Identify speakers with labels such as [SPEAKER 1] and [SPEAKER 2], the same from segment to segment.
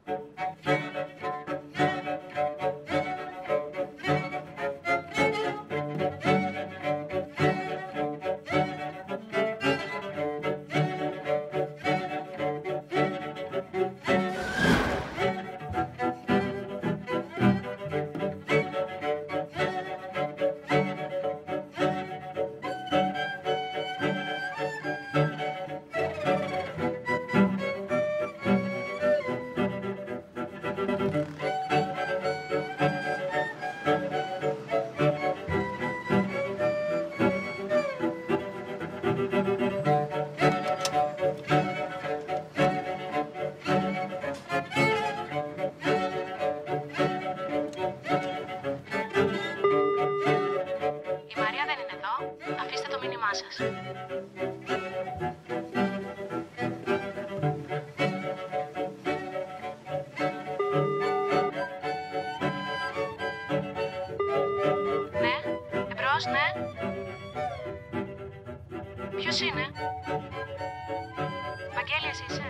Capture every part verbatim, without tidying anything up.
[SPEAKER 1] Ποιος είναι? Βαγγέλης είσαι?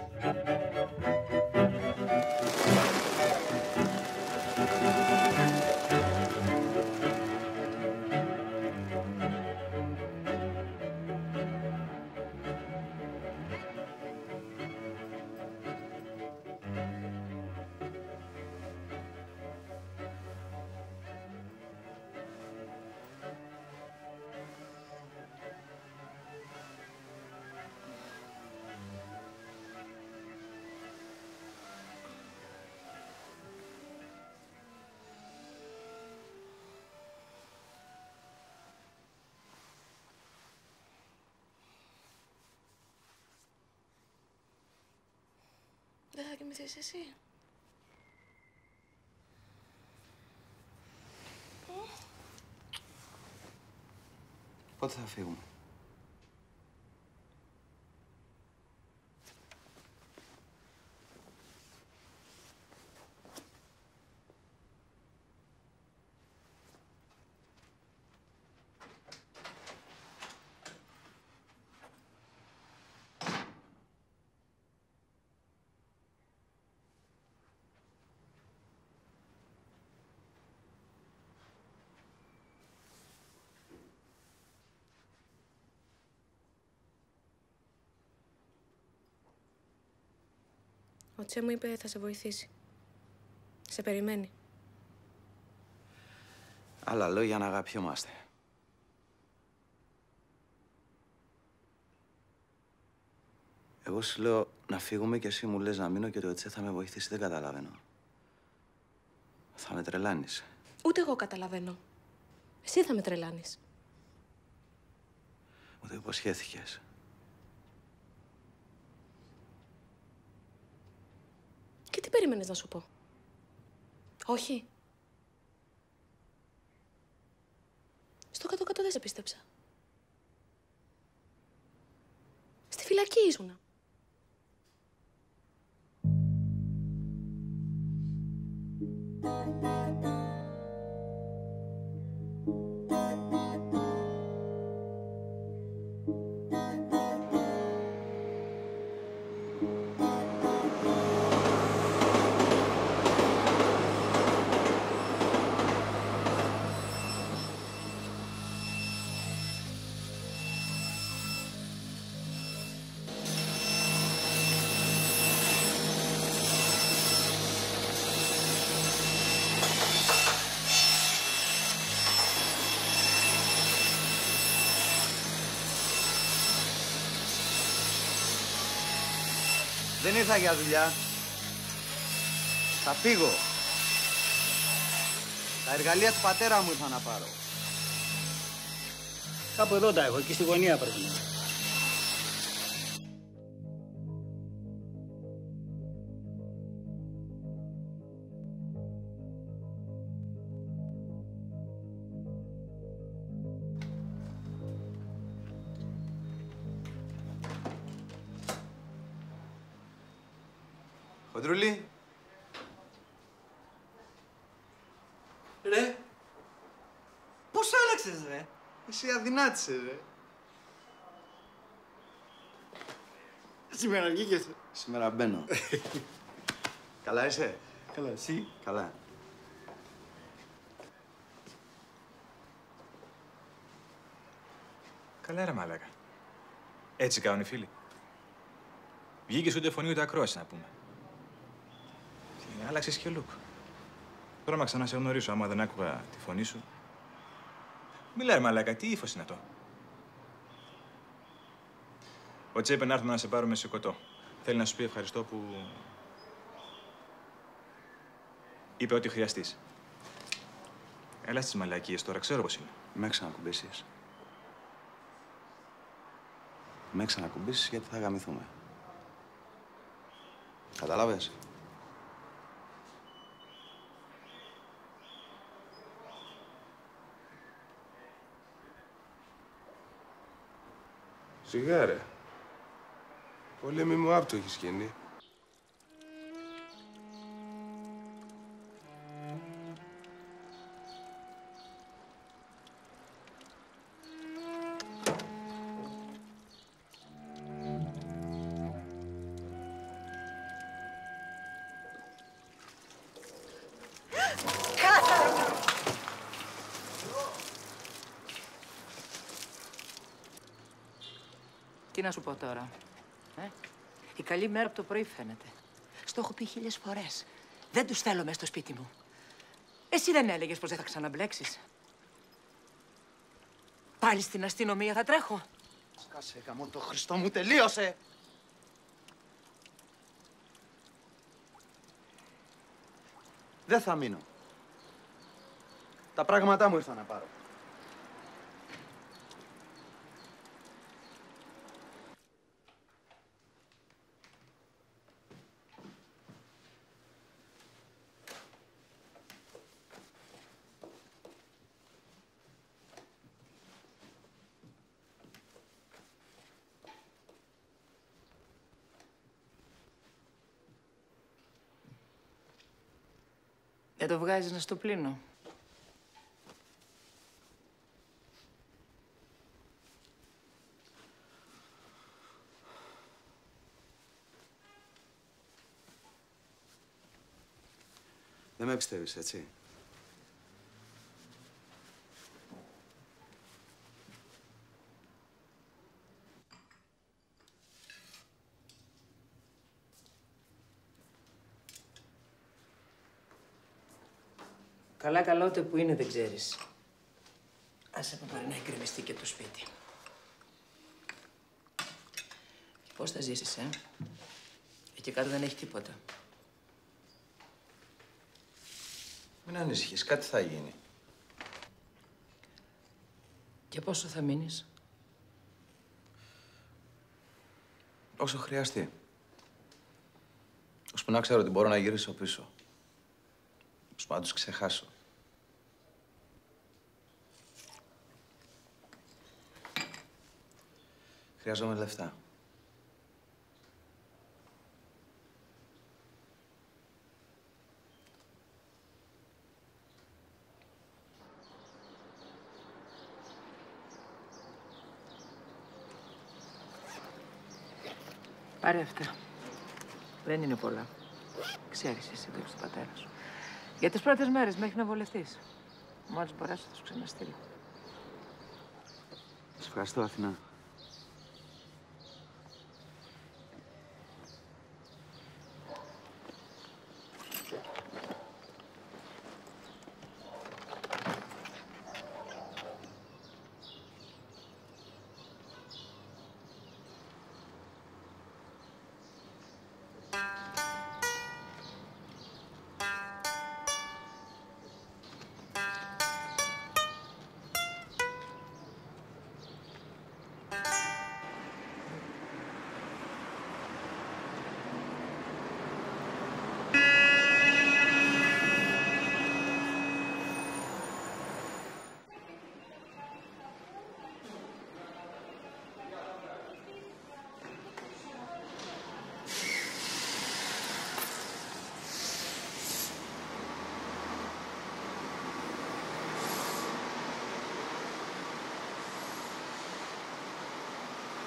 [SPEAKER 1] Δεν θα κοιμηθείς εσύ?
[SPEAKER 2] Πότε θα φύγουμε?
[SPEAKER 1] Ο Τσε μου είπε θα σε βοηθήσει. Σε περιμένει.
[SPEAKER 2] Άλλα λόγια να αγαπιόμαστε. Εγώ σου λέω να φύγουμε και εσύ μου λες να μείνω και ότι ο Τσε θα με βοηθήσει. Δεν καταλαβαίνω. Θα με τρελάνεις.
[SPEAKER 1] Ούτε εγώ καταλαβαίνω. Εσύ θα με τρελάνεις.
[SPEAKER 2] Μου το υποσχέθηκες.
[SPEAKER 1] Και τι περίμενες να σου πω? Όχι. Στο κάτω-κάτω δεν σε πίστεψα. Στη φυλακή ήσουνα.
[SPEAKER 2] Δεν ήρθα για δουλειά. Θα φύγω. Τα εργαλεία του πατέρα μου ήρθα να πάρω.
[SPEAKER 3] Κάπου εδώ τα έχω, εκεί στη γωνία πρέπει να είναι.
[SPEAKER 2] Χοντρούλη.
[SPEAKER 4] Ρε, πώς άλλαξες, ρε?
[SPEAKER 2] Εσύ αδυνάτησες, ρε.
[SPEAKER 4] Σήμερα βγήκες.
[SPEAKER 2] Σήμερα μπαίνω. Καλά είσαι?
[SPEAKER 4] Καλά, εσύ?
[SPEAKER 2] Καλά.
[SPEAKER 5] Καλά ρε μαλάκα. Έτσι κάνουν οι φίλοι. Βγήκες ούτε φωνή ούτε ακρόαση να πούμε. Και άλλαξες και look. Τρώμαξα να σε γνωρίσω άμα δεν άκουγα τη φωνή σου. Μιλά ρε μαλάκα, τι ύφος είναι αυτό. Ο Τσέ είπε να έρθουμε να σε πάρουμε σε κοτό. Θέλει να σου πει ευχαριστώ που... είπε ό,τι χρειαστείς. Έλα στις μαλακίες τώρα, ξέρω πώς είναι.
[SPEAKER 2] Με ξανακουμπήσεις. Με ξανακουμπήσεις γιατί θα γαμηθούμε. Κατάλαβες?
[SPEAKER 6] Σιγά ρε. Πολέμη μου άπτω έχεις γίνει.
[SPEAKER 7] Τι να σου πω τώρα, ε? Η καλή μέρα από το πρωί φαίνεται. Στο έχω πει χίλιες φορές. Δεν τους θέλω μέσα στο σπίτι μου. Εσύ δεν έλεγες πως δεν θα ξαναμπλέξεις. Πάλι στην αστυνομία θα τρέχω.
[SPEAKER 2] Σκάσε, γαμώ το Χριστό μου, τελείωσε! Δεν θα μείνω. Τα πράγματά μου ήρθα να πάρω.
[SPEAKER 7] Δεν το βγάζεις να στο πλύνω.
[SPEAKER 2] Δεν με πιστεύεις, έτσι?
[SPEAKER 7] Καλά καλά ούτε που είναι δεν ξέρεις. Άσε με μπορεί να εκκρεμιστεί και το σπίτι. Και πώς θα ζήσεις, ε? Εκεί κάτω δεν έχει τίποτα.
[SPEAKER 2] Μην ανησυχείς, κάτι θα γίνει.
[SPEAKER 7] Και πόσο θα μείνεις?
[SPEAKER 2] Όσο χρειαστεί. Ώσπου να ξέρω ότι μπορώ να γυρίσω πίσω. Ώσπου να τους ξεχάσω. Χρειάζομαι λεφτά.
[SPEAKER 7] Πάρε αυτά. Δεν είναι πολλά. Ξέρεις εσύ το έχεις του πατέρα σου. Για τις πρώτες μέρες μέχρι να βολευτείς. Μόλις μπορέσω θα σου ξαναστείλω.
[SPEAKER 2] Σε ευχαριστώ, Αθηνά.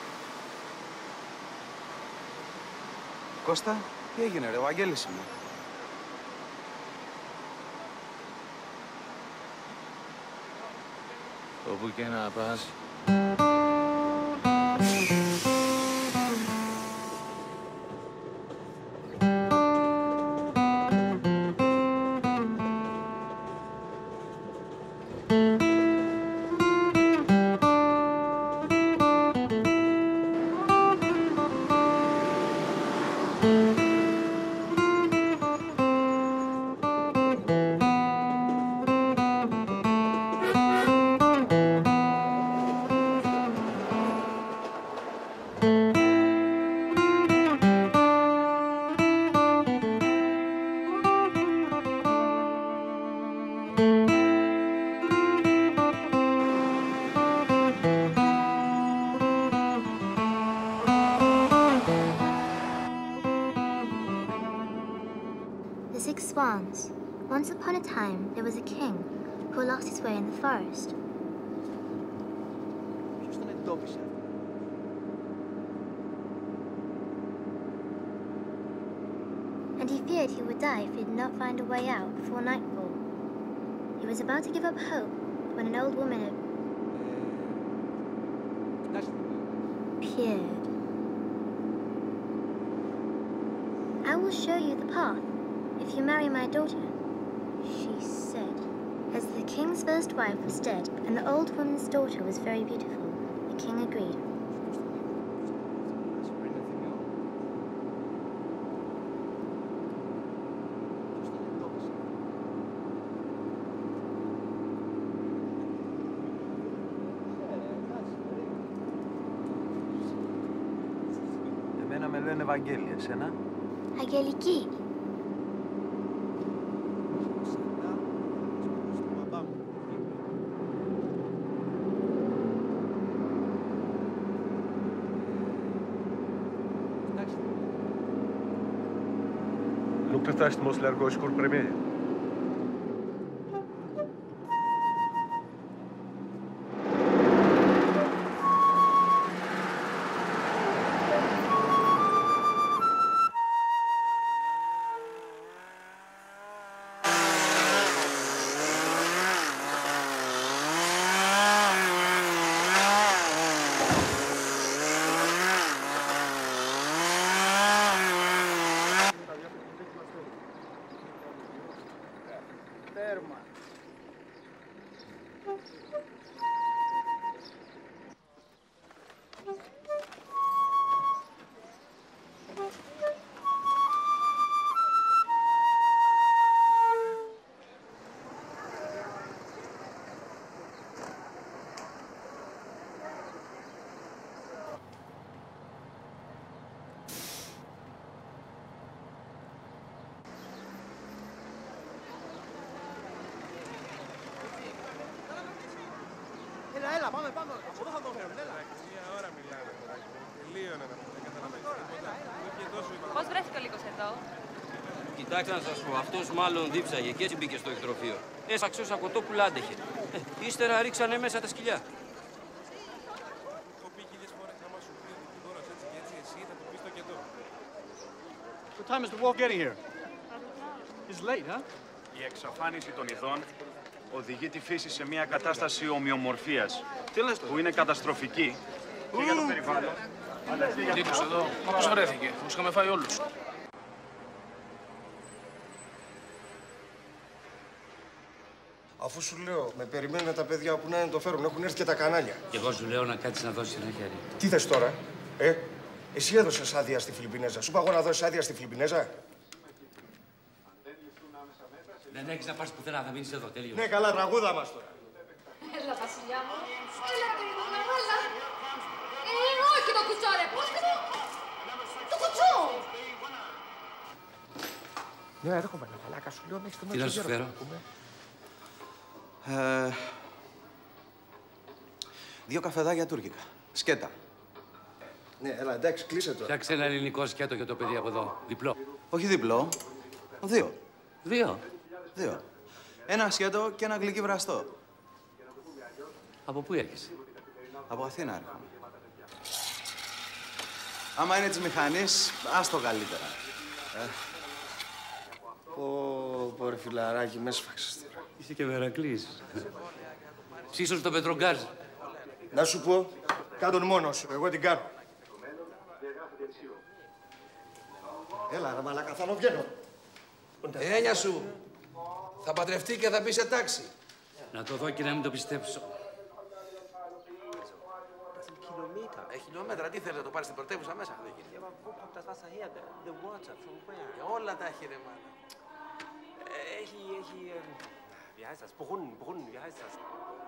[SPEAKER 2] Κώστα, τι έγινε ρε, ο Αγγέλης είμαι.
[SPEAKER 8] Όπου και να πας.
[SPEAKER 9] Swans. Once upon a time, there was a king who lost his way in the forest. And he feared he would die if he did not find a way out before nightfall. He was about to give up hope when an old woman appeared. I will show you the path. If you marry my daughter, she said. As the king's first wife was dead and the old woman's daughter was very beautiful, the king agreed.
[SPEAKER 2] Εμένα με λένε Ευαγγέλη, εσένα?
[SPEAKER 9] Αγγελική.
[SPEAKER 6] Lukter taştımoslar goşkur premiye.
[SPEAKER 4] Έλα, πάμε, πάμε. Από εδώ θα το φέρουμε, έλα.
[SPEAKER 6] Μια ώρα μιλάμε τώρα. Τελείωνε να μην καταλαβαίνεις τίποτα.
[SPEAKER 10] Πώς βρέθηκε ο Λύκος εδώ?
[SPEAKER 11] Κοιτάξτε να σας πω, αυτός μάλλον δίψαγε και έτσι μπήκε στο εκτροφείο. Έσαξε όσα κοτόπουλα άντεχε. Ε, ύστερα ρίξανε μέσα τα σκυλιά.
[SPEAKER 6] Έχω πει χίλιες φορές άμα σου πει ότι δώρας έτσι και έτσι εσύ θα το πεις το και εδώ.
[SPEAKER 3] What time is the wolf getting here? It's late, huh?
[SPEAKER 12] Η εξαφάνιση των ειδών οδηγεί τη φύση σε μια κατάσταση ομοιομορφίας, που είναι καταστροφική και για το περιβάλλον.
[SPEAKER 8] Νίκος εδώ, μα πώς βρέθηκε, τους είχαμε φάει όλους.
[SPEAKER 13] Αφού σου λέω, με περιμένουν τα παιδιά που να είναι το φέρουν, έχουν έρθει και τα κανάλια.
[SPEAKER 11] Και εγώ σου λέω να κάτσεις να δώσεις ένα χέρι.
[SPEAKER 13] Τι θες τώρα, ε? Εσύ έδωσες άδεια στη Φιλιππινέζα. Σου είπα εγώ να δώσεις άδεια στη Φιλιππινέζα.
[SPEAKER 11] Δεν έχεις να πας πουθενά, θα μείνεις εδώ, τέλειο.
[SPEAKER 13] Ναι, καλά, τραγούδα μας τώρα.
[SPEAKER 10] Έλα, Βασιλιά μου. Έλα, παιδί μου, έλα. Ε, όχι το κουτσό, ρε. Πώς και το... Το κουτσό.
[SPEAKER 13] Ναι, έρχομαι, μαλάκα, σου λέω, έχεις το
[SPEAKER 11] Τι να σου φέρω?
[SPEAKER 2] Ε, δύο καφεδάκια τουρκικά. Σκέτα.
[SPEAKER 13] Ναι, έλα, εντάξει, κλείσε τώρα.
[SPEAKER 11] Φτιάξε ένα ελληνικό σκέτο για το παιδί από εδώ. Διπλό.
[SPEAKER 2] Όχι διπλό. Δύο.
[SPEAKER 11] Δύο.
[SPEAKER 2] Δύο. Ένα σκέτο και ένα γλυκί βραστό.
[SPEAKER 11] Από πού έρχεσαι?
[SPEAKER 2] Από Αθήνα έρχομαι. Άμα είναι της μηχανής, άστο καλύτερα. Ε.
[SPEAKER 13] Πω, πω, ρε φιλαράκι, με έσφαξες τώρα.
[SPEAKER 11] Είσαι και Μερακλής. Ψήσου στο πετρογκάζ.
[SPEAKER 13] Να σου πω, κάν τον μόνος σου, εγώ την κάνω. Έλα, ρε μαλάκα, θα βγαίνω.
[SPEAKER 14] Έννοια σου. Θα παντρευτεί και θα μπει σε τάξη.
[SPEAKER 11] Να το δω και να μην το πιστέψω.
[SPEAKER 14] Ε, χιλιόμετρα, τι θέλει να το πάρει στην πρωτεύουσα μέσα. Δεν γίνεται. Και όλα τα έχει ρε μάνα.
[SPEAKER 4] Έχει, έχει... Wie heißt das? Brunnen, Brunnen, wie heißt das?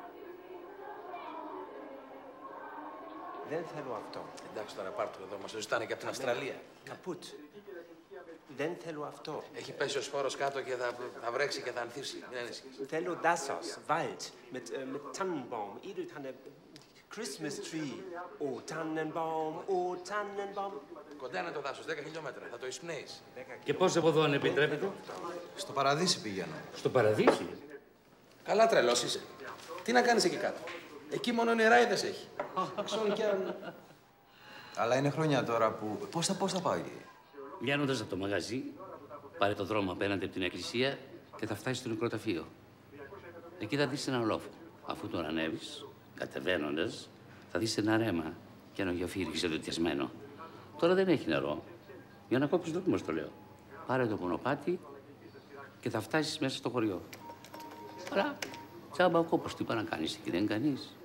[SPEAKER 4] Δεν θέλω αυτό.
[SPEAKER 14] Εντάξει τώρα πάρ' το εδώ, μας το ζητάνε και από την Αυστραλία.
[SPEAKER 4] Καπούτ. Δεν θέλω αυτό.
[SPEAKER 14] Έχει πέσει ο σπόρος κάτω και θα, θα βρέξει και θα ανθίσει. Μην ανησυχείς.
[SPEAKER 4] Θέλω δάσος, Wald, mit, äh, mit Tannenbaum, Edeltanne, Christmas tree. Ο Tannenbaum, ο Tannenbaum.
[SPEAKER 14] Κοντά είναι το δάσος, δέκα χιλιόμετρα. Θα το εισπνέεις.
[SPEAKER 11] Και πώς από εδώ αν επιτρέπετε?
[SPEAKER 2] Στο Παραδείσι πηγαίνω.
[SPEAKER 11] Στο Παραδείσι?
[SPEAKER 14] Καλά τρελός είσαι. Τι να κάνεις εκεί κάτω. Εκεί μόνο νεράιδες έχει. Ξόν και αν...
[SPEAKER 2] Αλλά είναι χρόνια τώρα που... Πώς θα, πώς θα πάω εκεί.
[SPEAKER 11] Βγαίνοντας από το μαγαζί, πάρε το δρόμο απέναντι από την εκκλησία και θα φτάσεις στο νεκροταφείο. Εκεί θα δεις έναν λόφο. Αφού τον ανέβεις, κατεβαίνοντας, θα δεις ένα ρέμα και ένα γεωφύρι ξεδοτιασμένο. Τώρα δεν έχει νερό. Για να κόψεις δρόμο, το λέω. Πάρε το μονοπάτι και θα φτάσεις μέσα στο χωριό. Αλλά τσάμπα ο κόπος, τι πάει να κάνεις εκεί, δεν κάνεις.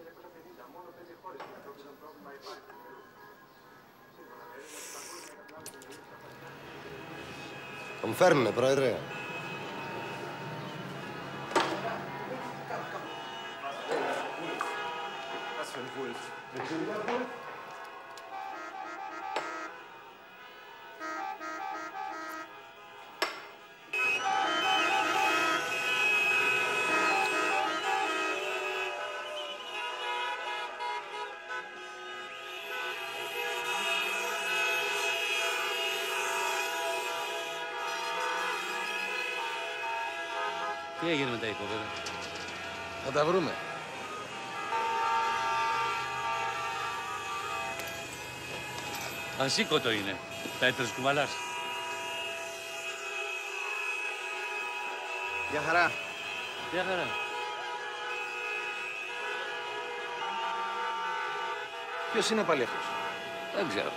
[SPEAKER 13] Τον φέρνουνε, πρόεδρε.
[SPEAKER 4] Was für ein Wolf?
[SPEAKER 11] Τι έγινε με τα υποβρύχια?
[SPEAKER 14] Θα τα βρούμε.
[SPEAKER 11] Ασήκωτο είναι. Πέτρος κουβαλάς.
[SPEAKER 13] Γεια χαρά.
[SPEAKER 11] Γεια χαρά.
[SPEAKER 14] Ποιος είναι πάλι αυτός?
[SPEAKER 11] Δεν ξέρω.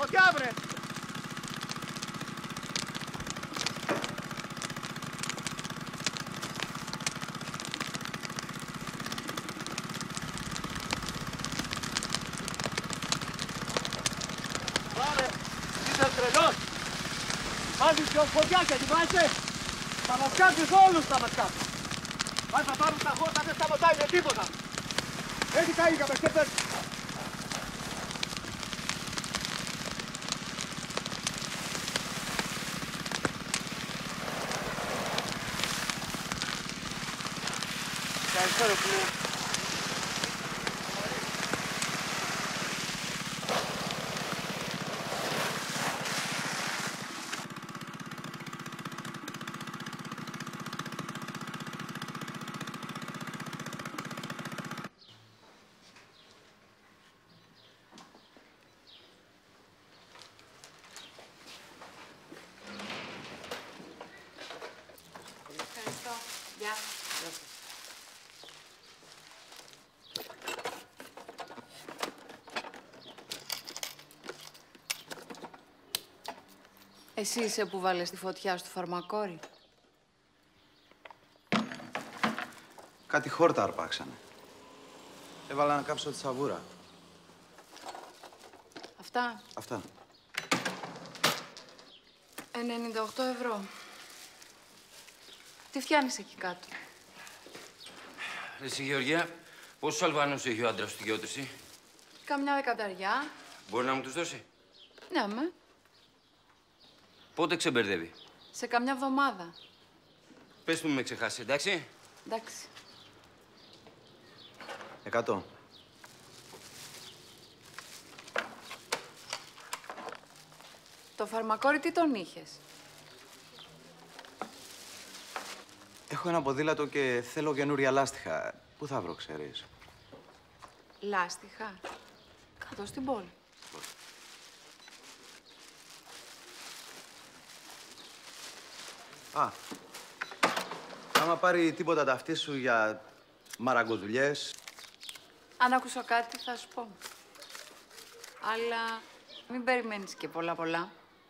[SPEAKER 3] φωτιά, βρε! Πάμε! Είσαι τρελός! Βάζεις δυο φωτιά και την βάζεις! Θα μας κάψεις όλους, θα μας κάψεις! Αν θα πάρουν τα χώτα, δεν σταματάει με τίποτα! Έτσι καεί, καπεστέπες! Ευχαριστώ, ρε φίλε.
[SPEAKER 7] Ευχαριστώ. Γεια. Γεια σας. Εσύ είσαι που βάλες τη φωτιά στο φαρμακόρι.
[SPEAKER 2] Κάτι χόρτα αρπάξανε. Έβαλα να κάψω τη σαβούρα.
[SPEAKER 7] Αυτά.
[SPEAKER 2] Αυτά.
[SPEAKER 7] ενενήντα οκτώ ευρώ. Τι φτιάνεις εκεί κάτω?
[SPEAKER 15] Εσύ, Γεωργία, πόσους Αλβανούς έχει ο άντρας στη γεώτρηση?
[SPEAKER 7] Καμιά δεκαταριά.
[SPEAKER 15] Μπορεί να μου τους δώσει?
[SPEAKER 7] Ναι, με.
[SPEAKER 15] Πότε ξεμπερδεύει?
[SPEAKER 7] Σε καμιά εβδομάδα.
[SPEAKER 15] Πες του με ξεχάσει, εντάξει?
[SPEAKER 7] Εντάξει.
[SPEAKER 2] Εκατό.
[SPEAKER 7] Το φαρμακόρι τι τον είχες?
[SPEAKER 2] Έχω ένα ποδήλατο και θέλω καινούρια λάστιχα. Πού θα βρω, ξέρεις?
[SPEAKER 7] Λάστιχα. Κάτω στην πόλη.
[SPEAKER 2] Α, άμα πάρει τίποτα τα αυτή σου για μαραγκοδουλειές...
[SPEAKER 7] Αν ακούσω κάτι θα σου πω. Αλλά μην περιμένεις και πολλά πολλά.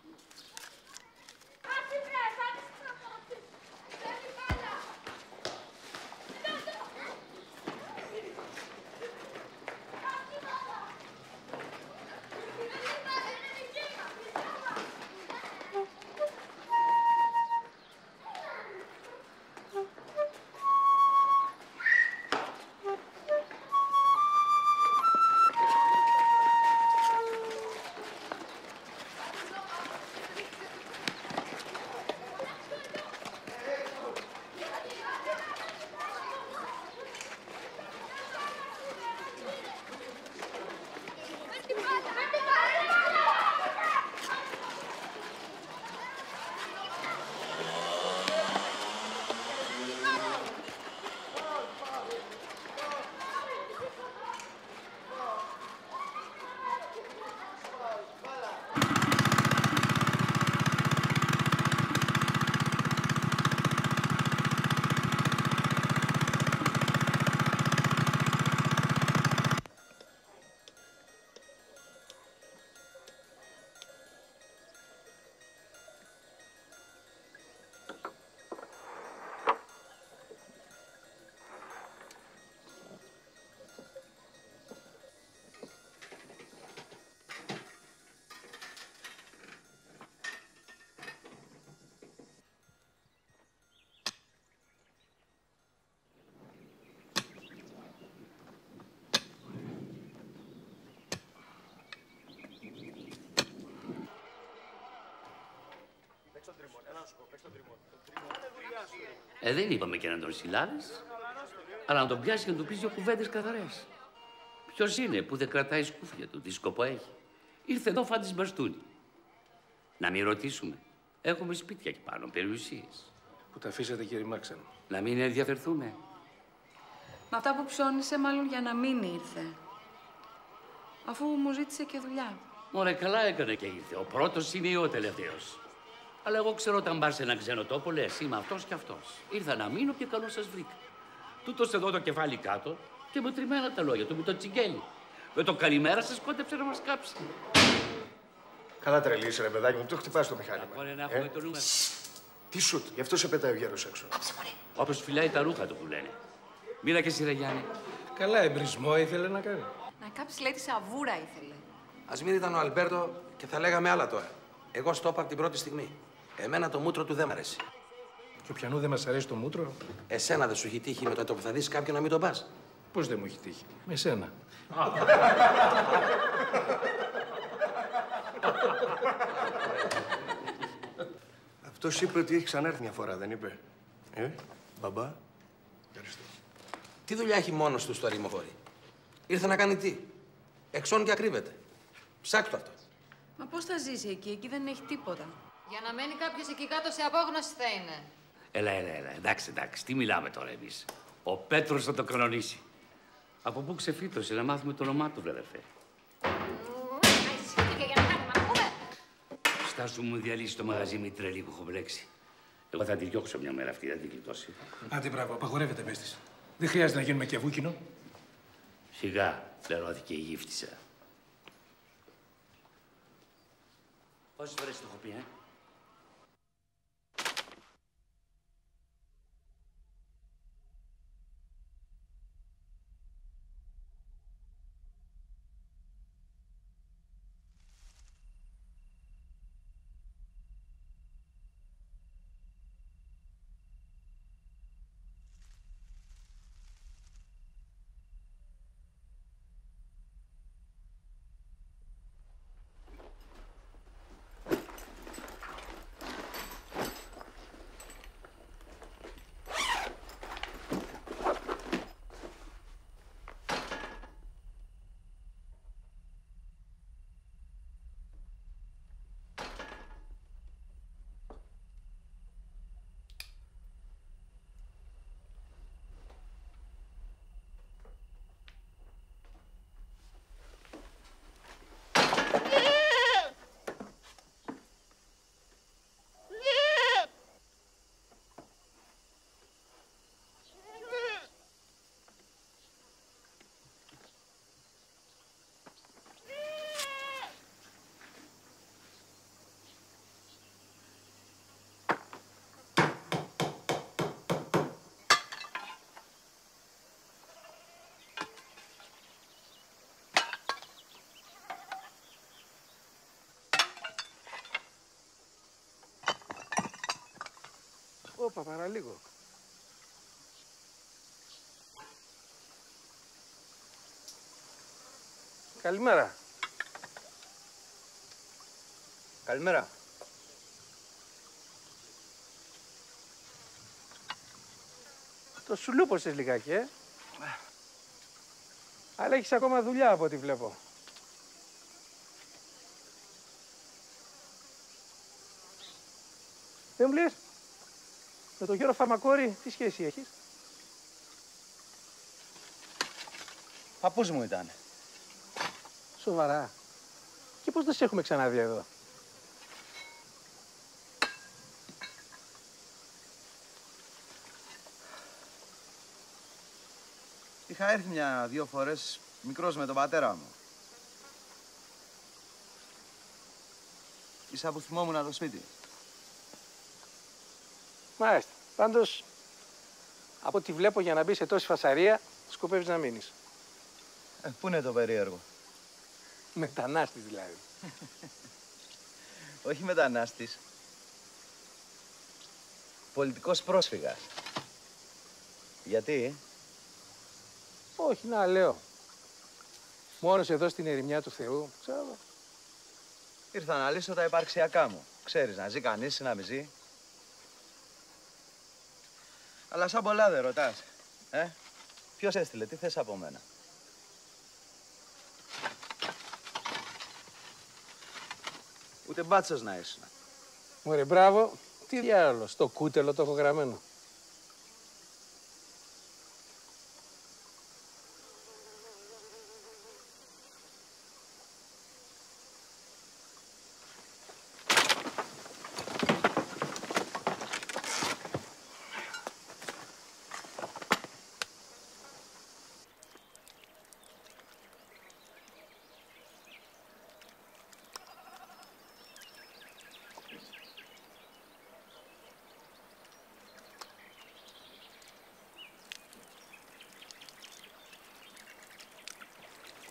[SPEAKER 11] Ε, δεν είπαμε και να τον συλλάβεις, αλλά να τον πιάσει και να του πεις δύο κουβέντες καθαρές. Ποιος είναι που δεν κρατάει σκούφια του, τι σκοπό έχει? Ήρθε εδώ φάντης μπαστούνι. Να μην ρωτήσουμε. Έχουμε σπίτια εκεί πάνω, περιουσίες.
[SPEAKER 14] Που τα αφήσατε, κύριε Μάξεν.
[SPEAKER 11] Να μην ενδιαφερθούμε.
[SPEAKER 7] Με αυτά που ψώνισε, μάλλον για να μην ήρθε. Αφού μου ζήτησε και δουλειά.
[SPEAKER 11] Ωραία, καλά έκανε και ήρθε. Ο πρώτος είναι ή ο τελευταίος. Αλλά εγώ ξέρω όταν πας σε έναν ξένο τόπο, λες, είμαι αυτός και αυτός. Ήρθα να μείνω και καλώς σας βρήκα. Τούτος εδώ το κεφάλι κάτω και με τριμμένα τα λόγια του, με το τσιγκέλι. Με το καλημέρα σας κόντεψε να μας κάψει.
[SPEAKER 13] Καλά τρελής, ρε παιδάκι μου, το χτυπάς το μηχάνημα.
[SPEAKER 11] Μπορεί να έχουμε το νούμερο.
[SPEAKER 13] Τι σουτ, γι' αυτό σε πετάει ο γέρος έξω.
[SPEAKER 11] Όπως φυλάει τα ρούχα του που λένε. Μίλα και εσύ, ρε Γιάννη.
[SPEAKER 14] Καλά, εμπρισμό ήθελε να κάνει.
[SPEAKER 10] Να κάψει, λέει, τη σαβούρα ήθελε.
[SPEAKER 14] Ας μην ήταν ο Αλμπέρτο και θα λέγαμε άλλα τώρα. Εγώ στο είπα από την πρώτη στιγμή. Εμένα το μούτρο του δεν μ' αρέσει.
[SPEAKER 13] Και ποιανού δεν μας αρέσει το μούτρο.
[SPEAKER 14] Εσένα δεν σου έχει τύχει με το που θα δεις κάποιον να μην τον πας.
[SPEAKER 13] Πώς δεν μου έχει τύχει. Με σένα. Αυτός είπε ότι έχει ξανάρθει μια φορά, δεν είπε. Ε, μπαμπά. Ευχαριστώ.
[SPEAKER 14] Τι δουλειά έχει μόνος του στο ρημοφόρι. Ήρθε να κάνει τι. Εξών και ακρίβεται. Ψάξ' το αυτό.
[SPEAKER 10] Μα πώς θα ζήσει εκεί, εκεί δεν έχει τίποτα. Για να μένει κάποιος εκεί κάτω σε απόγνωση θα είναι.
[SPEAKER 11] Έλα, έλα, έλα. Εντάξει, εντάξει. Τι μιλάμε τώρα εμείς. Ο Πέτρος θα το κανονίσει. Από πού ξεφύτρωσε να μάθουμε το όνομά του, βρε. Στάσου μου διαλύσει το μαγαζί με τρελή που έχω μπλέξει. Εγώ θα τη διώξω μια μέρα αυτή, θα την γλιτώσει.
[SPEAKER 13] Άντε, μπράβο, απαγορεύεται, πες της. Δεν χρειάζεται να γίνουμε και βούκινο.
[SPEAKER 11] Σιγά, λερώθηκε η γύφτισσα. Πόσες φορές το έχω πει, ε?
[SPEAKER 13] Όπα, παραλίγο. Καλημέρα.
[SPEAKER 2] Καλημέρα.
[SPEAKER 13] Το σουλούπωσες λιγάκι, ε. Αλλά έχεις ακόμα δουλειά από ό,τι βλέπω. Δεν μου λες, με τον Γιώργο Φαρμακόρη τι σχέση έχεις?
[SPEAKER 2] Παππούς μου ήταν.
[SPEAKER 13] Σοβαρά. Και πώς δεν σε έχουμε ξαναδεί εδώ?
[SPEAKER 2] Είχα έρθει μια-δύο φορές μικρός με τον πατέρα μου. Ίσα που θυμόμουν το σπίτι.
[SPEAKER 13] Μάλιστα. Πάντως, από ό,τι βλέπω για να μπει σε τόση φασαρία, σκοπεύεις να μείνεις.
[SPEAKER 2] Ε, πού είναι το περίεργο?
[SPEAKER 13] Μετανάστης δηλαδή.
[SPEAKER 2] Όχι μετανάστης. Πολιτικός πρόσφυγας. Γιατί?
[SPEAKER 13] Όχι, να λέω. Μόνος εδώ στην ερημιά του Θεού, ξέρω.
[SPEAKER 2] Ήρθα να λύσω τα υπαρξιακά μου. Ξέρεις, να ζει κανείς ή να μην ζει. Αλλά σαν πολλά δεν ρωτάς. Ε, ποιος έστειλε, τι θες από μένα? Ούτε μπάτσος να ήσουν.
[SPEAKER 13] Μωρέ, μπράβο. Τι διάλογο, στο κούτελο το έχω γραμμένο.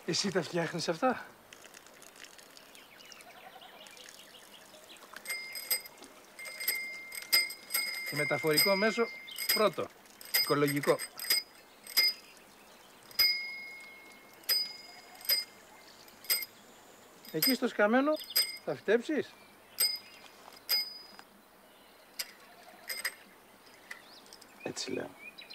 [SPEAKER 8] Εσύ τα φτιάχνεις αυτά? Και μεταφορικό μέσο πρώτο, οικολογικό. Εκεί στο σκαμμένο θα φυτέψεις?
[SPEAKER 2] Έτσι λέω.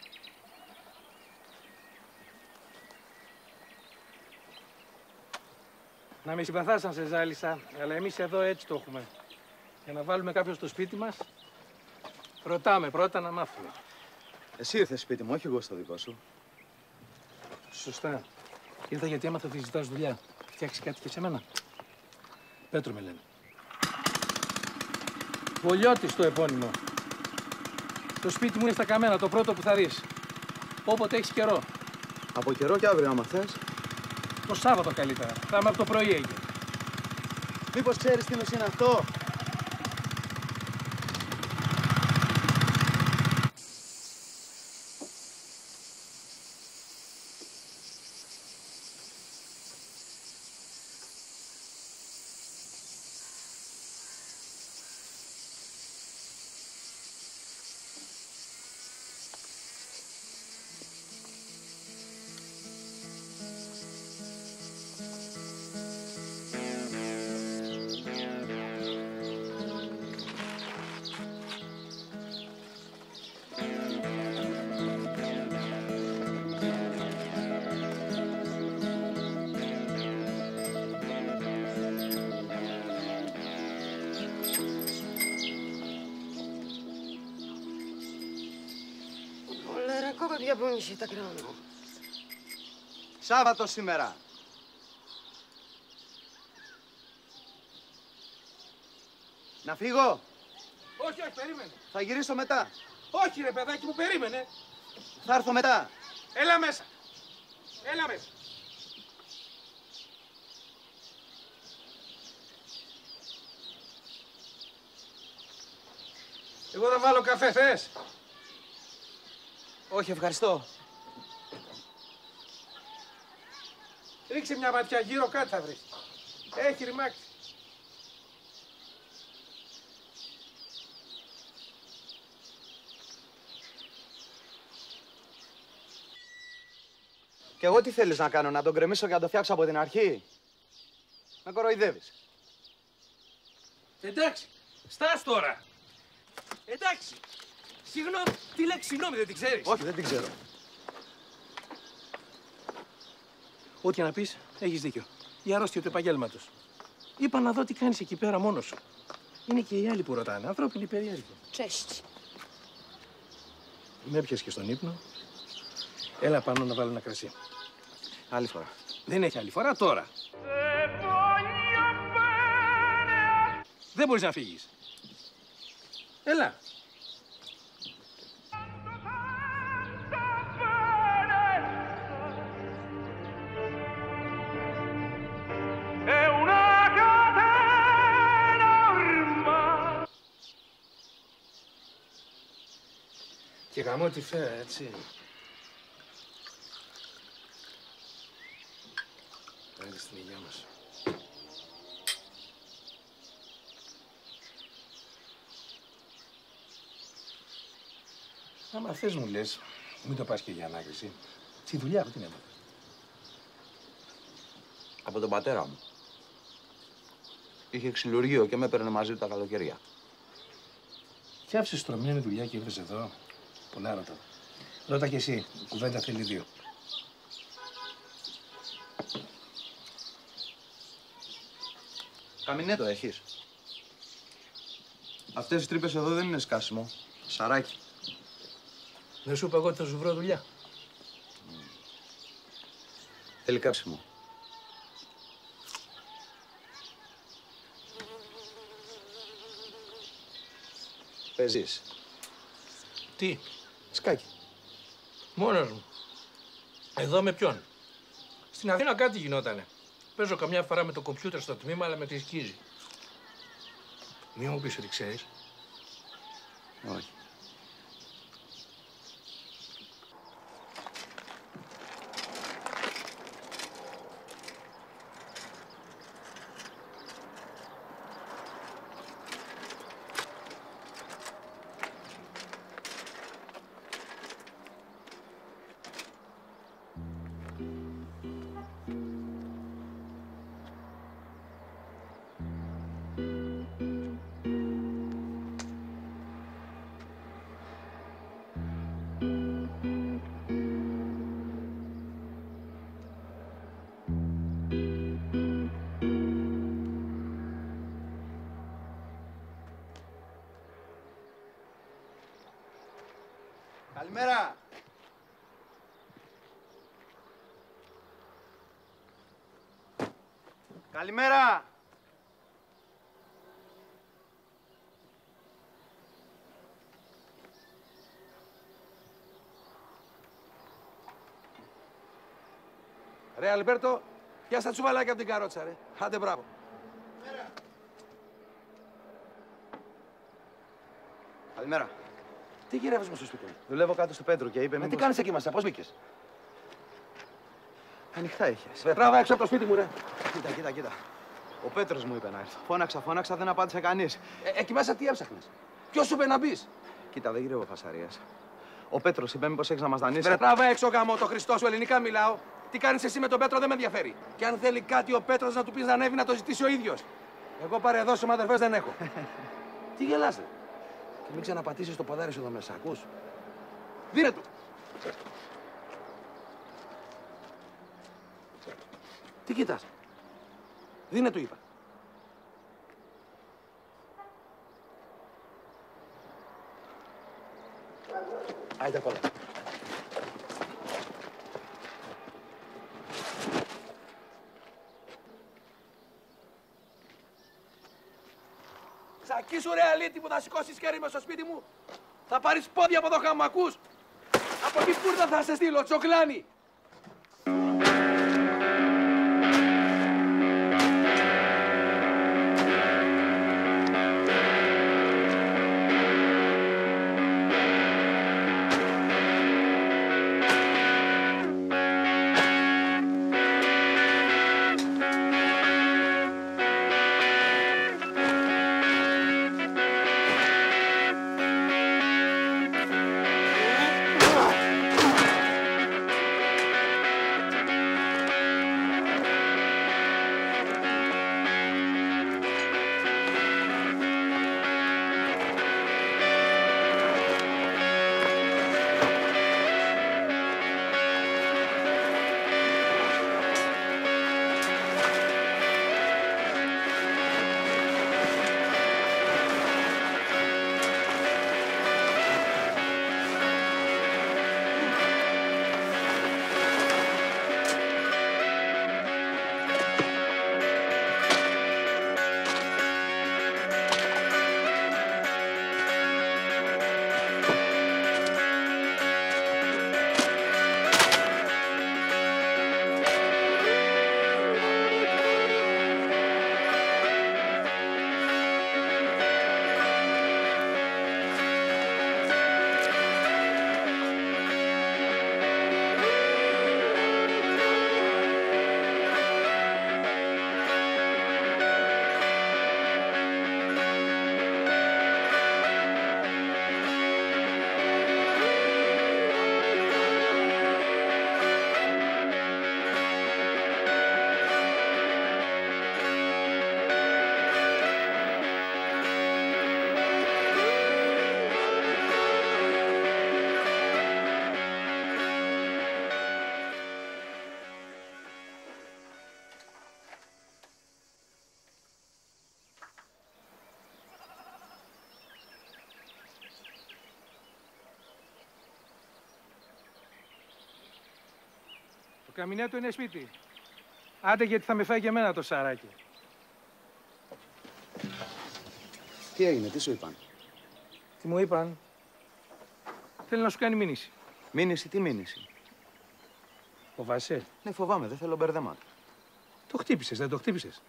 [SPEAKER 8] Να με συμπαθάς αν σε ζάλισα, αλλά εμείς εδώ έτσι το έχουμε. Για να βάλουμε κάποιον στο σπίτι μας, ρωτάμε πρώτα να μάθουμε.
[SPEAKER 2] Εσύ ήρθες σπίτι μου, όχι εγώ στο δικό σου.
[SPEAKER 8] Σωστά. Ήρθα γιατί έμαθα ότι ζητάς δουλειά. Φτιάξεις κάτι και σε μένα. Πέτρο με λένε. Βολιώτης το επώνυμο. Το σπίτι μου είναι στα καμένα, το πρώτο που θα δεις. Όποτε έχεις καιρό.
[SPEAKER 2] Από καιρό και αύριο, άμα θες.
[SPEAKER 8] Το Σάββατο καλύτερα. Θα είμαι από το πρωί εκεί.
[SPEAKER 2] Μήπως ξέρεις τι είναι αυτό?
[SPEAKER 16] Που μισή τα κράνω.
[SPEAKER 2] Σάββατο σήμερα. Να φύγω.
[SPEAKER 8] Όχι, όχι, περίμενε.
[SPEAKER 2] Θα γυρίσω μετά.
[SPEAKER 8] Όχι ρε παιδάκι μου, περίμενε.
[SPEAKER 2] Θα έρθω μετά.
[SPEAKER 8] Έλα μέσα. Έλα μέσα. Εγώ θα βάλω καφέ, θες?
[SPEAKER 2] Όχι, ευχαριστώ.
[SPEAKER 8] Ρίξε μια ματιά γύρω, κάτι θα βρεις. Έχει ρημάξει.
[SPEAKER 2] Και εγώ τι θέλεις να κάνω, να τον γκρεμίσω και να το φτιάξω από την αρχή? Με κοροϊδεύεις.
[SPEAKER 8] Εντάξει, στάς τώρα. Εντάξει. Συγγνώμη, τι λέξη συγγνώμη δεν την ξέρεις?
[SPEAKER 2] Όχι, δεν την ξέρω.
[SPEAKER 8] Ό,τι και να πεις, έχεις δίκιο. Η αρρώστια του επαγγέλματος. Είπα να δω τι κάνεις εκεί πέρα μόνος σου. Είναι και οι άλλοι που ρωτάνε. Ανθρώπινη περιέργεια.
[SPEAKER 16] Cześć.
[SPEAKER 8] Με έπιασες και στον ύπνο. Έλα πάνω να βάλω ένα κρασί.
[SPEAKER 2] Άλλη φορά.
[SPEAKER 8] Δεν έχει άλλη φορά, τώρα. Δεν μπορείς να φύγεις. Έλα. Και γαμώ τη φέρα, έτσι. Πάλι στην υγεία μας. Άμα θες μου λες, μην το πας και για ανάκριση. Τη δουλειά από την έμαθες?
[SPEAKER 2] Από τον πατέρα μου. Είχε ξυλουργείο και με έπαιρνε μαζί του τα καλοκαιριά.
[SPEAKER 8] Και άφησες στρωμένη δουλειά και ήρθες εδώ. Πολλά ρώτα. Ρώτα κι εσύ. Η κουβέντα θέλει δύο.
[SPEAKER 2] Καμινέτο έχεις? Αυτές οι τρύπες εδώ δεν είναι σκάσιμο. Σαράκι.
[SPEAKER 8] Δεν σου είπα εγώ ότι θα σου βρω δουλειά?
[SPEAKER 2] Θέλει κάψιμο. Παίζεις?
[SPEAKER 8] Τι?
[SPEAKER 2] Σκάκι.
[SPEAKER 8] Μόνος μου. Εδώ με ποιον? Στην Αθήνα κάτι γινότανε. Παίζω καμιά φορά με το κομπιούτερ στο τμήμα, αλλά με τη σκίζει. Μη μου πεις ότι ξέρεις.
[SPEAKER 2] Όχι. Καλημέρα!
[SPEAKER 14] Ρε Αλμπέρτο, πιάσ' τα τσουβαλάκια από την καρότσα, ρε. Άντε, μπράβο.
[SPEAKER 2] Καλημέρα.
[SPEAKER 14] Τι γυρεύεις μες στο σπίτι μου?
[SPEAKER 2] Δουλεύω κάτω στο Πέτρο και είπε
[SPEAKER 14] Με
[SPEAKER 2] μήπως...
[SPEAKER 14] τι κάνεις εκεί μέσα, πώς μπήκες?
[SPEAKER 2] Ανοιχτά είχες.
[SPEAKER 14] Ρε, τράβα έξω από το σπίτι μου, ρε.
[SPEAKER 2] Κοίτα, κοίτα, κοίτα. Ο Πέτρος μου είπε να έρθω. Φώναξα, φώναξα, δεν απάντησε κανείς.
[SPEAKER 14] Ε, εκεί μέσα τι έψαχνες? Ποιος σου είπε να μπεις?
[SPEAKER 2] Κοίτα, δεν γυρεύω φασαρίας. Ο Πέτρος είπε μήπως έχεις να μας δανείσει.
[SPEAKER 14] Ρε, τράβα έξω γαμό, το Χριστό σου, ελληνικά μιλάω. Τι κάνεις εσύ με τον Πέτρο δεν με ενδιαφέρει. Και αν θέλει κάτι ο Πέτρος να του πεις να ανέβει να το ζητήσει ο ίδιος. Εγώ παρεδώσω αδερφές δεν έχω. Τι γελάς, ρε? Και μην ξαναπατήσεις το ποδάρι σου εδώ μέσα, ακούς? Δίνε του. Τι κοιτάς? Δίνε του, είπα. Άιντε πολλά. Ξακίσου ρε αλήτη που θα σηκώσεις χέρι μες στο σπίτι μου. Θα πάρεις πόδια από εδώ χάμω, ακούς? Από τι πούρτα θα σε στείλω, τσοκλάνι.
[SPEAKER 8] Το καμινέτο είναι σπίτι. Άντε γιατί θα με φάει και εμένα το σαράκι.
[SPEAKER 2] Τι έγινε, τι σου είπαν?
[SPEAKER 8] Τι μου είπαν? Θέλει να σου κάνει μήνυση.
[SPEAKER 2] Μήνυση, τι μήνυση?
[SPEAKER 8] Φοβάσαι?
[SPEAKER 2] Ναι, φοβάμαι, δεν θέλω μπερδέματα.
[SPEAKER 8] Το χτύπησες, δεν το χτύπησες?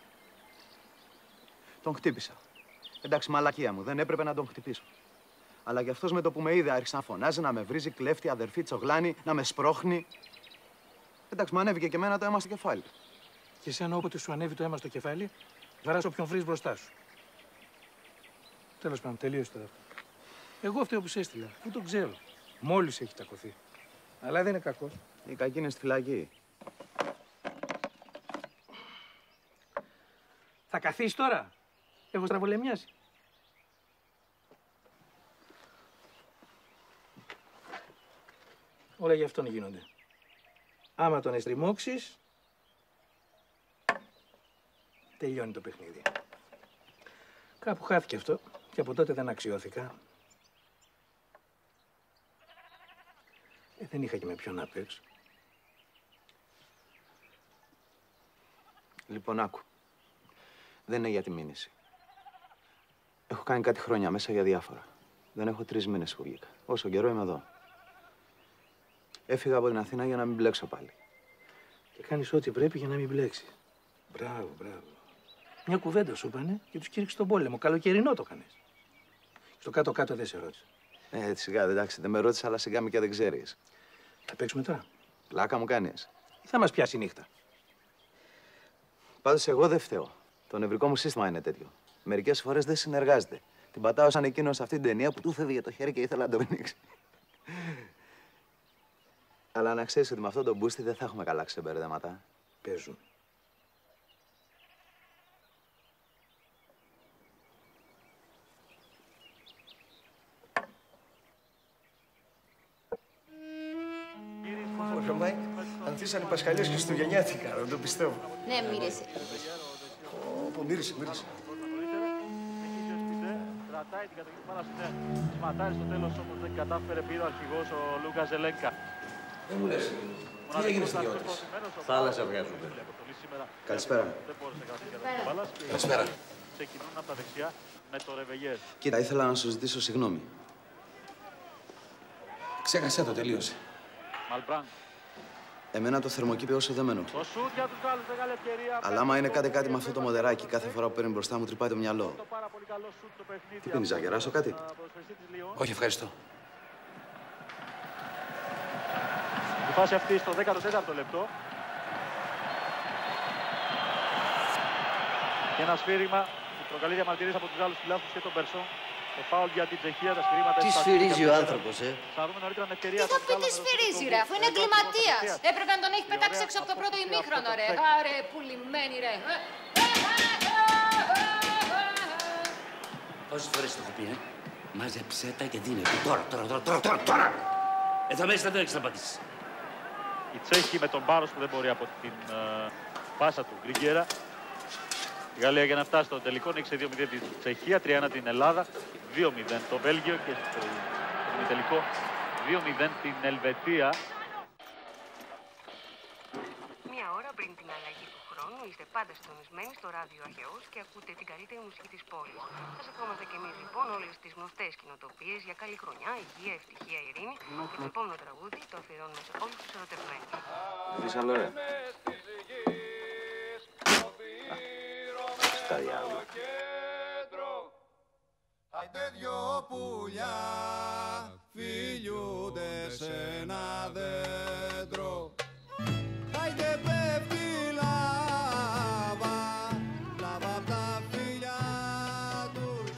[SPEAKER 2] Τον χτύπησα. Εντάξει, μαλακία μου, δεν έπρεπε να τον χτυπήσω. Αλλά κι αυτός με το που με είδε άρχισε να φωνάζει, να με βρίζει κλέφτη, αδερφή, τσογλάνη, να με σπρώχνει. Εντάξει, μου ανέβηκε και εμένα το αίμα στο κεφάλι.
[SPEAKER 8] Και εσένα όποτε σου ανέβει το αίμα στο κεφάλι, βαράς όποιον βρεις μπροστά σου. Τέλος πάντων, τελείωσε τώρα. Εγώ φταίω που σε έστειλα, που τον ξέρω. Μόλις έχει τακωθεί. Αλλά δεν είναι κακός.
[SPEAKER 2] Η κακή είναι στη φυλακή.
[SPEAKER 8] Θα καθίσεις τώρα. Έχω στραβολεμιάσει. Όλα γι' αυτόν γίνονται. Άμα τον εστριμώξεις, τελειώνει το παιχνίδι. Κάπου χάθηκε αυτό και από τότε δεν αξιώθηκα. Ε, δεν είχα και με ποιον να παίξω.
[SPEAKER 2] Λοιπόν, άκου. Δεν είναι για τη μήνυση. Έχω κάνει κάτι χρόνια μέσα για διάφορα. Δεν έχω τρεις μήνες που βγήκα. Όσο καιρό είμαι εδώ. Έφυγα από την Αθήνα για να μην μπλέξω πάλι.
[SPEAKER 8] Και κάνεις ό,τι πρέπει για να μην μπλέξεις. Μπράβο, μπράβο. Μια κουβέντα σου είπανε και τους κήρυξε τον πόλεμο. Καλοκαιρινό το κάνεις. Στο κάτω-κάτω δεν σε ρώτησε.
[SPEAKER 2] Ε, σιγά, εντάξει, δεν με ρώτησε, αλλά σιγά μη και δεν ξέρεις.
[SPEAKER 8] Θα παίξουμε τώρα.
[SPEAKER 2] Πλάκα μου κάνεις.
[SPEAKER 8] Ή θα μας πιάσει η νύχτα.
[SPEAKER 2] Πάντως εγώ δεν φταίω. Το νευρικό μου σύστημα είναι τέτοιο. Μερικές φορές δεν συνεργάζεται. Την πατάω σαν εκείνο σε αυτή την ταινία που του φεύγε το χέρι και ήθελα να το πνίξει. Αλλά να ξέρεις ότι με αυτό το μπούστι δεν θα έχουμε καλά ξεμπερδέματα.
[SPEAKER 8] Παίζουν.
[SPEAKER 13] Ωραία, Μάικ, ανθίσαν οι Πασχαλιές Χριστουγεννιάτικα, δεν το πιστεύω.
[SPEAKER 10] Ναι, μύρισε.
[SPEAKER 13] Ω, μύρισε, μύρισε.
[SPEAKER 17] Κρατάει την κατοχή του Παναθηναίου. Σματάρει στο τέλος όμως δεν κατάφερε, πήρε ο αρχηγός ο Λούκα Ζελένκα.
[SPEAKER 13] Δεν μου λες, τι έγινε στη Γιώτης.
[SPEAKER 2] Θάλασσα βγάζουμε. Καλησπέρα.
[SPEAKER 13] Καλησπέρα.
[SPEAKER 17] Ξεκινούν από τα δεξιά με το Ρεβεγιές.
[SPEAKER 2] Κοίτα, ήθελα να σου ζητήσω συγγνώμη.
[SPEAKER 14] Ξέχασέ το, τελείωσε.
[SPEAKER 17] Μαλμπράν.
[SPEAKER 2] Εμένα το θερμοκήπιο όσο δεν με ενοχλεί.
[SPEAKER 17] Το σούτ για τους Γάλλους, μεγάλη ευκαιρία.
[SPEAKER 2] Αλλά άμα είναι κάτι κάτι με αυτό το μοδεράκι, κάθε φορά που παίρνει μπροστά μου τρυπάει το μυαλό. Τι πίνεις, να κεράσω κάτι?
[SPEAKER 14] Όχι, ευχαριστώ.
[SPEAKER 17] Η φάση αυτή στο δέκατο τέταρτο λεπτό. Και ένα σφύριγμα που προκαλεί διαμαρτυρίες από τους Γάλλους φιλάθλους και τον Περσόν. Το φάουλ για την Τσεχία, τα σφυρίγματα...
[SPEAKER 11] Τι σφυρίζει ο άνθρωπος, ε?
[SPEAKER 17] Θα δούμε νωρίτερα την ευκαιρία...
[SPEAKER 10] Τι θα πει τι σφυρίζει, ρε, αφού είναι εγκληματίας. Έπρεπε να τον έχει πετάξει έξω από το πρώτο ημίχρονο, ρε. Άρε, πουλημένη, ρε.
[SPEAKER 11] Πόσες φορές το έχω πει, ε? Μάζεψέ τα και δίνε. Τώρα, τώρα, τώρα, τώρα, τώρα, τώρα! Εδώ μέσα δεν έχεις να πατήσεις.
[SPEAKER 17] Οι Τσέχοι με τον Μπάρος που δεν μπορεί από την πάσα του Γκριγκέρα. Η Γαλλία για να φτάσει στο τελικό νίκησε δύο μηδέν την Τσεχία, τρία ένα την Ελλάδα, δύο μηδέν το Βέλγιο και στο τελικό δύο μηδέν την Ελβετία.
[SPEAKER 18] Μία ώρα πριν την αλλαγή του χρόνου είστε πάντα συντονισμένοι στο ράδιο Αγιός και ακούτε την καλύτερη μουσική της πόλης. Σας ευχόμαστε και εμείς λοιπόν όλες τις γνωστές κοινοτοπίες για καλή χρονιά, υγεία, ευτυχία, ειρήνη και το επόμενο τραγούδι το αφιερώνουμε σε όλους τους ερωτευμένους.
[SPEAKER 2] Δεις άλλο, ρε. Τα διάλογα.
[SPEAKER 19] Άιντε δυο πουλιά φιλιούνται σε ένα δέντρο. Άιντε πέφτει λάβα, λάβα απ' τα φιλιά τους.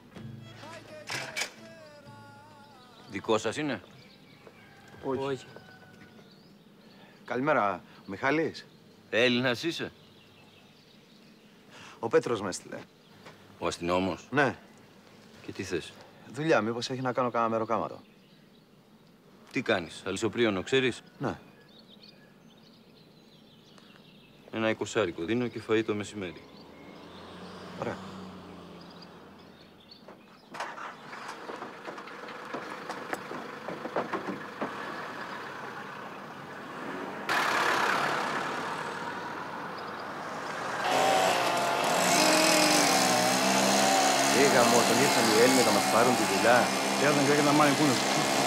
[SPEAKER 15] Δικό σας είναι?
[SPEAKER 2] Όχι. Όχι. Καλημέρα, ο Μιχάλης.
[SPEAKER 15] Έλληνας είσαι?
[SPEAKER 2] Ο Πέτρος με έστειλε.
[SPEAKER 15] Ο αστυνόμος?
[SPEAKER 2] Ναι.
[SPEAKER 15] Και τι θες?
[SPEAKER 2] Δουλειά, μήπως έχει να κάνω κάνα μεροκάματο.
[SPEAKER 15] Τι κάνεις, αλυσοπρίωνο, ξέρεις?
[SPEAKER 2] Ναι.
[SPEAKER 15] Ένα εικοσάρικο δίνω και φαΐ το μεσημέρι.
[SPEAKER 2] Ωραία.
[SPEAKER 19] Γαμώ, τον ήρθαν οι Έλληνες να μας πάρουν τη δουλειά. Και έδωσαν και να μάθουν κούνες.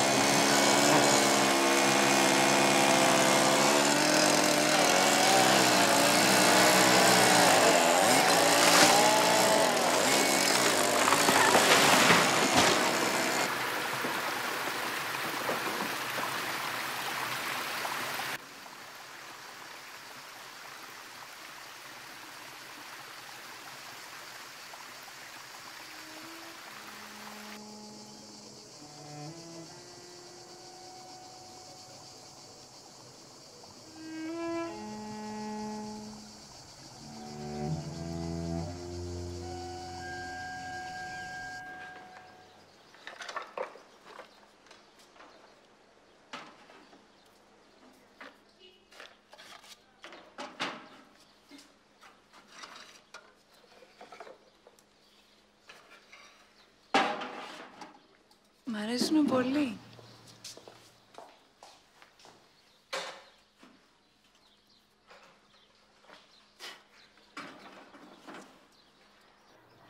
[SPEAKER 20] Μ' αρέσουν πολύ.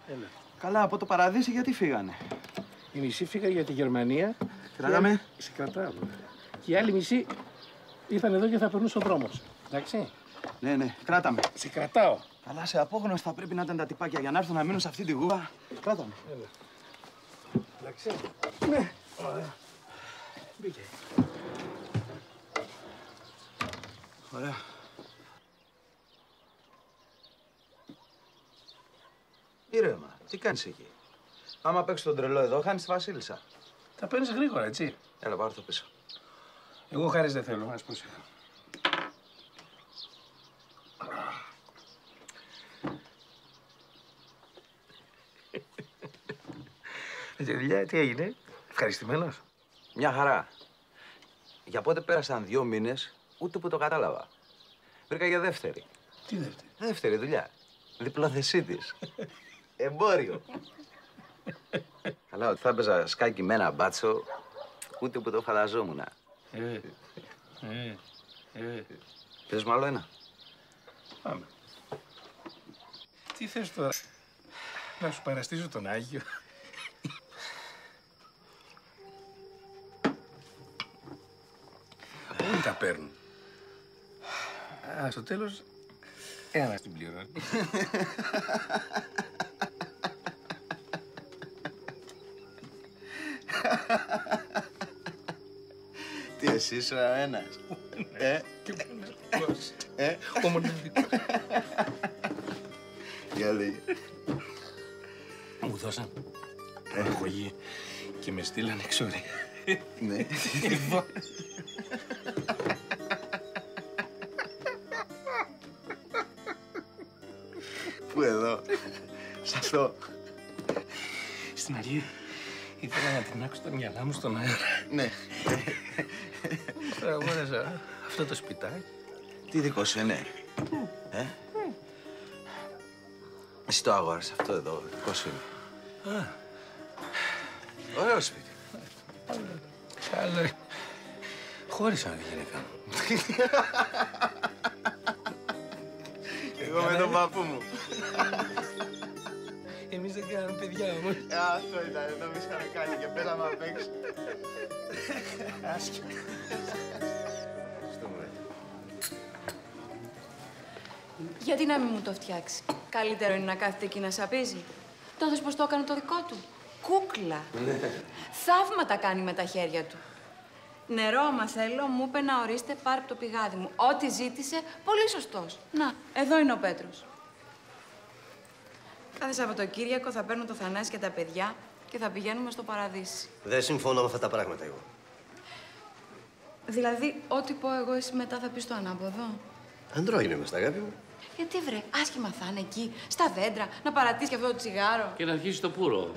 [SPEAKER 8] Έλα.
[SPEAKER 2] Καλά, από το Παραδείσι γιατί φύγανε?
[SPEAKER 8] Η μισή φύγανε για τη Γερμανία.
[SPEAKER 2] Κρατάμε.
[SPEAKER 8] Σε κρατάω. Και οι άλλοι μισοί ήρθαν εδώ και θα περνούν στον δρόμο. Εντάξει.
[SPEAKER 2] Ναι, ναι, κράταμε.
[SPEAKER 8] Σε κρατάω.
[SPEAKER 2] Καλά, σε απόγνωση θα πρέπει να ήταν τα τυπάκια για να έρθουν να μείνουν σε αυτή τη γούβα. Κράταμε.
[SPEAKER 8] Έλα. Εντάξει.
[SPEAKER 2] Ναι.
[SPEAKER 8] Ωραία. Μπήκε.
[SPEAKER 2] Ωραία. Ήρεμα, τι κάνεις εκεί? Άμα παίξεις τον τρελό εδώ, χάνεις τη Βασίλισσα.
[SPEAKER 8] Τα παίρνεις γρήγορα, έτσι.
[SPEAKER 2] Έλα, πάρω το πίσω.
[SPEAKER 8] Εγώ χάρης δεν θέλω, ας πω σε. Με τη δουλειά τι έγινε, ευχαριστημένος?
[SPEAKER 2] Μια χαρά. Για πότε πέρασαν δύο μήνες, ούτε που το κατάλαβα. Βρήκα για δεύτερη.
[SPEAKER 8] Τι δεύτερη?
[SPEAKER 2] Δεύτερη δουλειά. Διπλοθεσίτης. Εμπόριο. Καλά, ότι θα έπαιζα σκάκι με ένα μπάτσο, ούτε που το φανταζόμουν.
[SPEAKER 8] Ε, ε, ε.
[SPEAKER 2] Θες μου άλλο ένα?
[SPEAKER 8] Πάμε. Τι θες τώρα? Να σου παραστήσω τον Άγιο. Όλοι τα παίρνουν. Α, στο τέλος, ένας την πληρώνει.
[SPEAKER 2] Τι, εσύ είσαι ο ένας? Ε?
[SPEAKER 8] Και μοναδικός.
[SPEAKER 2] Ε?
[SPEAKER 8] Ο μοναδικός.
[SPEAKER 2] Για λίγη.
[SPEAKER 8] Μου δώσαν αγωγή και με στείλανε εξώρια.
[SPEAKER 2] Ναι. Πού εδώ? Σ' αυτό?
[SPEAKER 8] Στην αρχή ήθελα να τεινάξω τα μυαλά μου στον αέρα.
[SPEAKER 2] Ναι.
[SPEAKER 8] Τώρα αγόρασα αυτό το σπιτάκι.
[SPEAKER 2] Τι δικό σου είναι? Ε? Εσύ το αγόρασες αυτό εδώ, δικό σου είναι.
[SPEAKER 8] Α.
[SPEAKER 2] Ωραίο σπίτι.
[SPEAKER 8] Καλό. Χώρισα με τη γυναίκα μου.
[SPEAKER 2] Εγώ με τον παππού μου.
[SPEAKER 8] Εμείς δεν κάναμε παιδιά όμως.
[SPEAKER 2] Αυτό ήταν, εδώ εμείς είχαμε κάνει και πέραμε απ' έξω.
[SPEAKER 8] Άσχημα.
[SPEAKER 20] Γιατί να μην μου το φτιάξει? Καλύτερο είναι να κάθεται εκεί να σαπίζει. Το δες πως το έκανε το δικό του. Κούκλα. Θαύματα κάνει με τα χέρια του. Νερό, άμα θέλω, μου είπε να ορίστε, πάρε το πηγάδι μου. Ό,τι ζήτησε, πολύ σωστός. Να, εδώ είναι ο Πέτρος. Κάθε Σαββατοκύριακο θα παίρνω το Θανάση και τα παιδιά και θα πηγαίνουμε στο Παραδείσι.
[SPEAKER 13] Δεν συμφωνώ με αυτά τα πράγματα εγώ.
[SPEAKER 20] Δηλαδή, ό,τι πω εγώ, εσύ μετά θα πεις το ανάποδο.
[SPEAKER 13] Αντρόγινο είμαστε, αγάπη μου.
[SPEAKER 20] Γιατί βρε, άσχημα θα είναι εκεί, στα δέντρα, να παρατήσει και αυτό το τσιγάρο.
[SPEAKER 11] Και να αρχίσει το πουρο.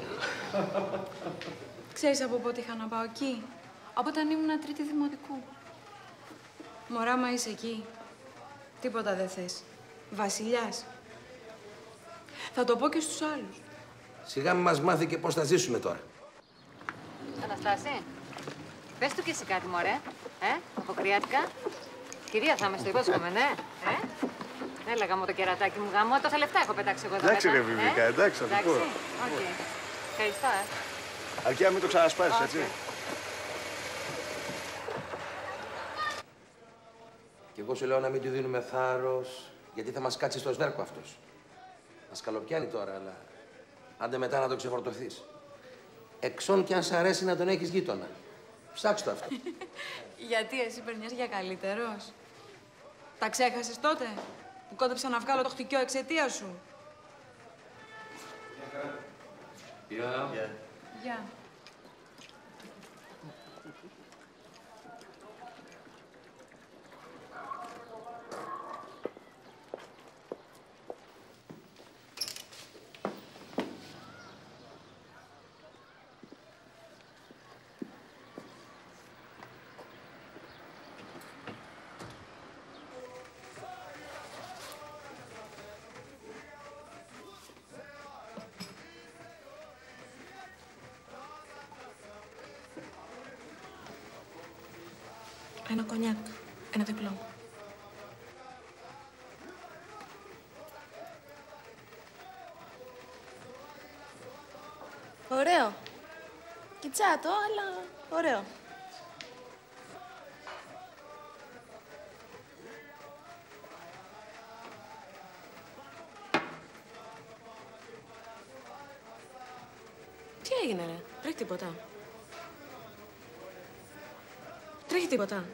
[SPEAKER 20] Ξέρεις από πότε είχα να πάω εκεί? Από όταν ήμουν τρίτη δημοτικού. Μωρά, μα είσαι εκεί. Τίποτα δεν θες. Βασιλιάς. Θα το πω και στους άλλους.
[SPEAKER 8] Σιγά μην μας μάθει και πώς θα ζήσουμε τώρα.
[SPEAKER 21] Αναστάση, πες του κι εσύ κάτι, μωρέ. Ε, αποκριάτικα. Κυρία θα είμαι, στο υπόσχομαι, ναι. Ε, έλα γαμώ το κερατάκι μου, γαμώ. Τόσα λεφτά έχω πετάξει εγώ εδώ
[SPEAKER 2] Εντάξει,
[SPEAKER 21] μέσα.
[SPEAKER 2] ρε Βιβίκα, εντάξει, θα το πω.
[SPEAKER 21] Εντάξει, οκ. Ευχαριστώ, ε.
[SPEAKER 2] Αρκεί να μην το ξανασπάσεις, έτσι.
[SPEAKER 8] Κι εγώ σου λέω να μην του δίνουμε θάρρος, γιατί θα μας κάτσει στο σβέρκο αυτός. Μας καλοπιάνει τώρα, αλλά άντε μετά να το ξεφορτωθείς. Εξών κι αν σ' αρέσει να τον έχεις γείτονα. Ψάξ' το αυτό.
[SPEAKER 20] Γιατί εσύ περνιέσαι για καλύτερος? Τα ξέχασες τότε που κόντεψα να βγάλω το χτυκιό εξαιτία σου?
[SPEAKER 11] Γεια.
[SPEAKER 20] Γεια. Ένα κονιάκ. Ένα διπλό. Ωραίο. Κιτσάτο, αλλά ωραίο. Τι έγινε, ρε? Τρέχει τίποτα. Τρέχει τίποτα.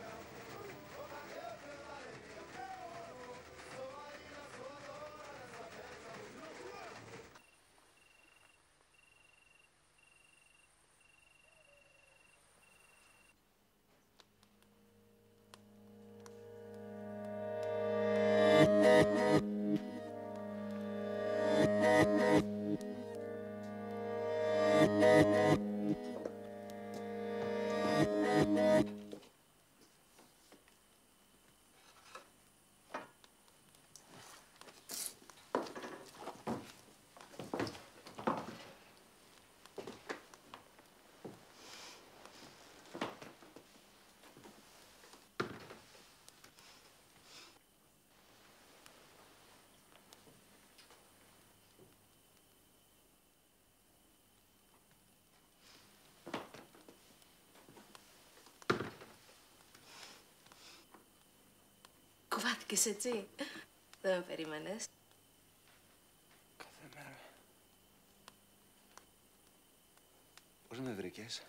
[SPEAKER 20] Κουβάθηκες έτσι. Δεν με περίμενες.
[SPEAKER 2] Κάθε μέρα. Πώς με βρήκες?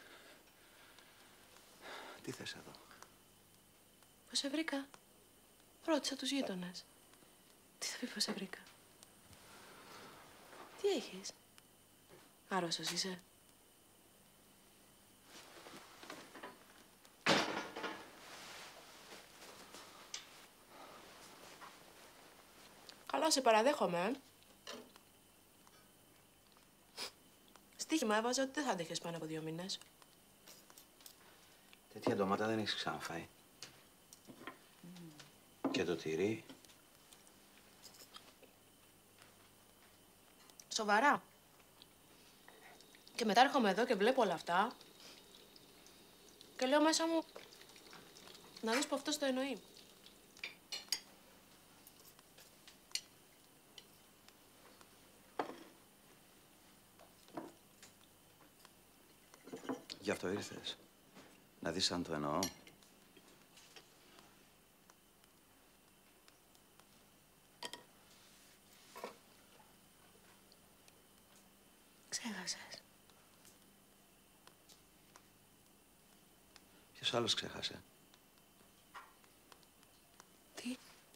[SPEAKER 2] Τι θες εδώ?
[SPEAKER 20] Πώς σε βρήκα? Ρώτησα τους γείτονες. Τι θα πει πώς σε βρήκα? Τι έχεις? Άρρωστος είσαι? Καλά, σε παραδέχομαι, ε. Στοίχημα έβαζα ότι δεν θα αντέχεις πάνω από δύο μήνες.
[SPEAKER 2] Τέτοια ντομάτα δεν έχεις ξαναφάει. Mm. Και το τυρί.
[SPEAKER 20] Σοβαρά. Και μετά έρχομαι εδώ και βλέπω όλα αυτά. Και λέω μέσα μου, να δεις που αυτός το εννοεί.
[SPEAKER 2] Γι' αυτό ήρθες. Να δεις αν το εννοώ.
[SPEAKER 20] Ξέχασες.
[SPEAKER 2] Ποιος άλλος ξέχασε?
[SPEAKER 20] Τι?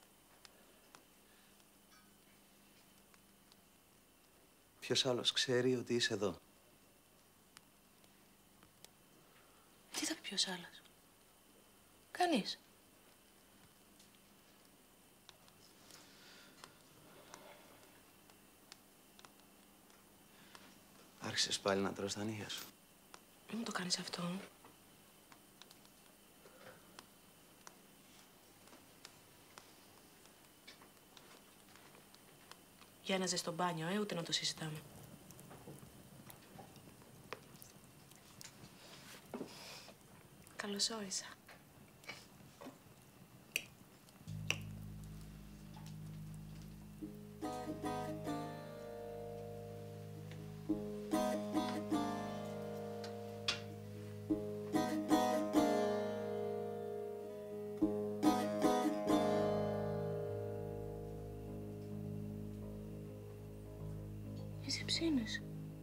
[SPEAKER 2] Ποιος άλλος ξέρει ότι είσαι εδώ?
[SPEAKER 20] Τι θα πει ποιος άλλος? Κανείς.
[SPEAKER 2] Άρχισες πάλι να τρως τα νύχια σου.
[SPEAKER 20] Μην μου το κάνεις αυτό. Για να ζες στο μπάνιο, ε, ούτε να το συζητάμε. Καλώς όρισα. Είσαι ψήνες.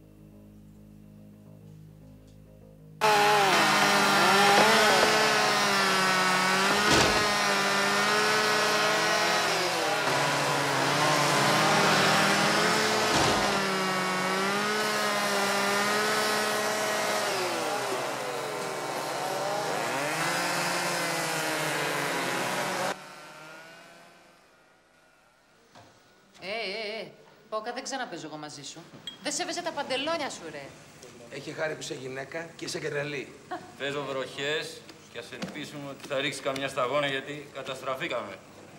[SPEAKER 21] Πόκα, δεν ξαναπέζω εγώ μαζί σου. Δεν σέβεσαι τα παντελόνια σου, ρε.
[SPEAKER 14] Έχει χάρη που είσαι γυναίκα και είσαι και τρελή.
[SPEAKER 15] Παίζω βροχές και ας ελπίσουμε ότι θα ρίξει καμιά σταγόνα γιατί καταστραφήκαμε.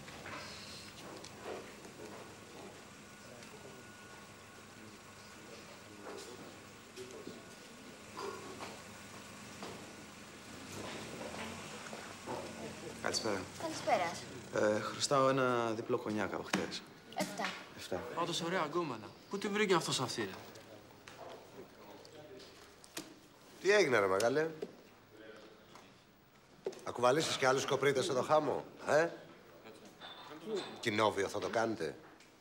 [SPEAKER 2] Καλησπέρα.
[SPEAKER 9] Καλησπέρα.
[SPEAKER 2] Ε, χρωστάω ένα διπλό κονιάκ από χτες.
[SPEAKER 9] Εφτά.
[SPEAKER 2] Εφτά.
[SPEAKER 1] Πάντως ωραία γκόμενα. Πού τη βρήκε αυτός αυτή, ρε? Τι έγινε, ρε μεγάλε? Ακουβαλήσεις και άλλους κοπρίτες εδώ χάμω, ε? Κοινόβιο θα το κάνετε.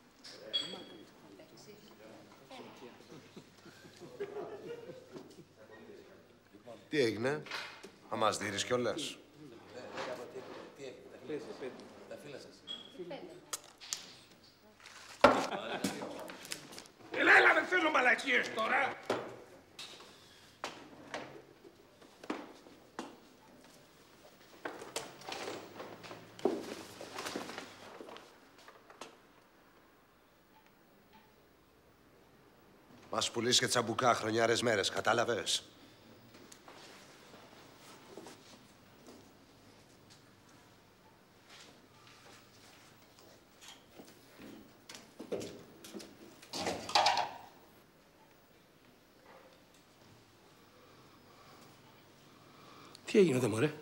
[SPEAKER 1] Τι έγινε, θα μας δείρεις κιόλας.
[SPEAKER 8] Έλα, έλα, δεν θέλω μαλακίες τώρα.
[SPEAKER 1] Μας πουλήσει και τσαμπουκά χρονιάρες μέρες, κατάλαβες.
[SPEAKER 8] Τι έγινε εδώ, μωρέ?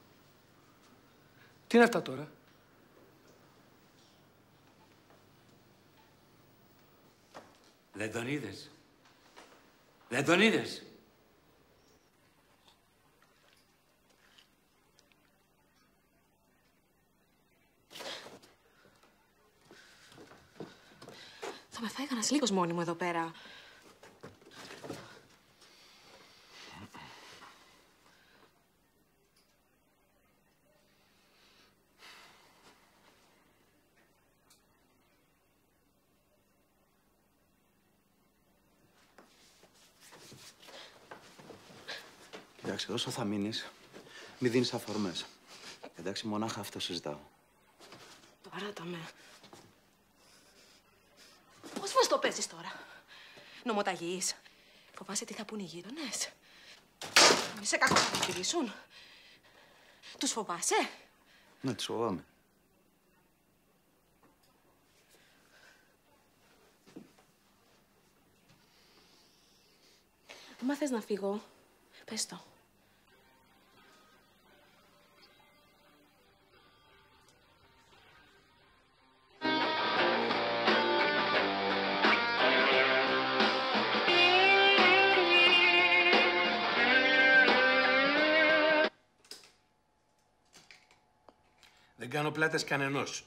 [SPEAKER 8] Τι είναι αυτά τώρα?
[SPEAKER 11] Δεν τον είδες. Δεν τον είδες.
[SPEAKER 22] Θα με φάει κανένας λίγος μόνη μου εδώ πέρα.
[SPEAKER 2] Εντάξει, όσο θα μείνεις, μη δίνεις αφορμές. Εντάξει, μονάχα αυτό συζητάω.
[SPEAKER 22] Παράτα με. Πώς μας το παίζεις τώρα? Νομοταγείς. Φοβάσαι τι θα πούν οι γείτονες? Είσαι κακό να με πηδήσουν. Τους φοβάσαι?
[SPEAKER 2] Ναι, τους φοβάμαι.
[SPEAKER 22] Άμα θες να φύγω, πες το.
[SPEAKER 8] Δεν κάνω πλάτες κανενός.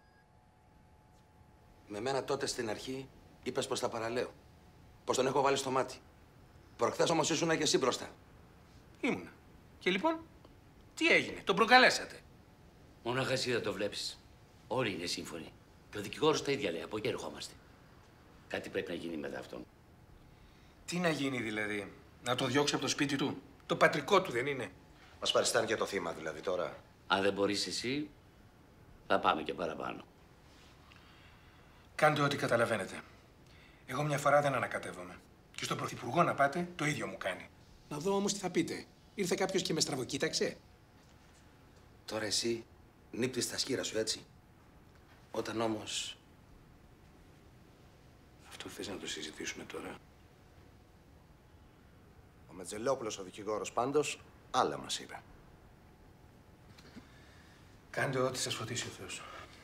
[SPEAKER 14] Με μένα τότε στην αρχή είπες πως τα παραλέω. Πως τον έχω βάλει στο μάτι. Προχθές όμως ήσουνα και εσύ μπροστά.
[SPEAKER 8] Ήμουνα. Και λοιπόν, τι έγινε, τον προκαλέσατε.
[SPEAKER 11] Μονάχα εσύ δεν το βλέπεις. Όλοι είναι σύμφωνοι. Και ο δικηγόρος τα ίδια λέει. Από εκεί ερχόμαστε. Κάτι πρέπει να γίνει μετά αυτόν.
[SPEAKER 8] Τι να γίνει δηλαδή, να το διώξει από το σπίτι του? Το πατρικό του δεν είναι?
[SPEAKER 1] Μας παριστάνει και το θύμα δηλαδή τώρα.
[SPEAKER 11] Αν δεν μπορείς εσύ, θα πάμε και παραπάνω.
[SPEAKER 8] Κάντε ό,τι καταλαβαίνετε. Εγώ μια φορά δεν ανακατεύομαι. Και στον Πρωθυπουργό να πάτε, το ίδιο μου κάνει. Να δω όμως τι θα πείτε. Ήρθε κάποιος και με στραβοκοίταξε.
[SPEAKER 14] Τώρα εσύ νύπτεις τα σκύρα σου, έτσι. Όταν όμως...
[SPEAKER 8] Αυτό θες να το συζητήσουμε τώρα?
[SPEAKER 1] Ο Μετζελόπουλος, ο δικηγόρος πάντως, άλλα μας είπε.
[SPEAKER 8] Κάντε ό,τι σας φωτίσει ο Θεός.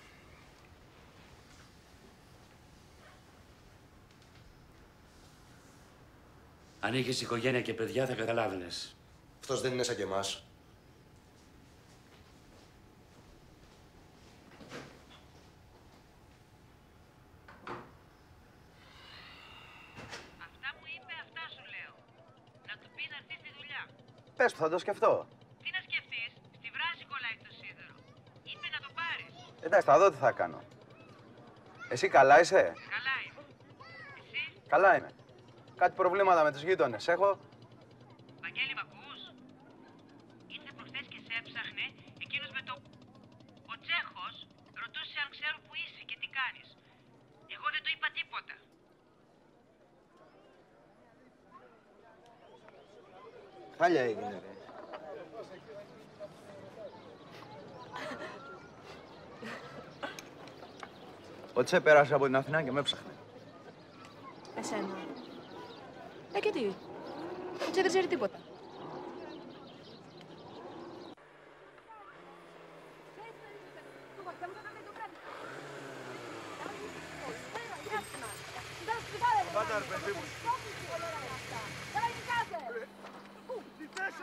[SPEAKER 11] Αν είχες οικογένεια και παιδιά θα καταλάβαινες.
[SPEAKER 1] Αυτός δεν είναι σαν και εμάς.
[SPEAKER 18] Αυτά μου είπε, αυτά σου λέω. Να του πει να έρθει στη δουλειά.
[SPEAKER 2] Πες του, θα το σκεφτώ.
[SPEAKER 18] Τι να σκεφτείς, στη βράση κολλάει το σίδερο. Είπε να το πάρεις.
[SPEAKER 2] Εντάξει, θα δω τι θα κάνω. Εσύ καλά είσαι?
[SPEAKER 18] Καλά είμαι. Εσύ?
[SPEAKER 2] Καλά είμαι. Κάτι προβλήματα με τους γείτονες έχω.
[SPEAKER 18] Βαγγέλη, μ' ακούς? Ήρθε προχθές και σε έψαχνε εκείνος με το... Ο Τσέχος ρωτούσε αν ξέρω που είσαι και τι κάνεις. Εγώ δεν του είπα τίποτα.
[SPEAKER 2] Χάλια έγινε, ρε. Ο Τσε πέρασε από την Αθηνά και με έψαχνε.
[SPEAKER 22] Εσένα. Ε, και τι. Ο Τσε δεν ξέρει τίποτα.
[SPEAKER 3] Πάντα, ρε παιδί μου.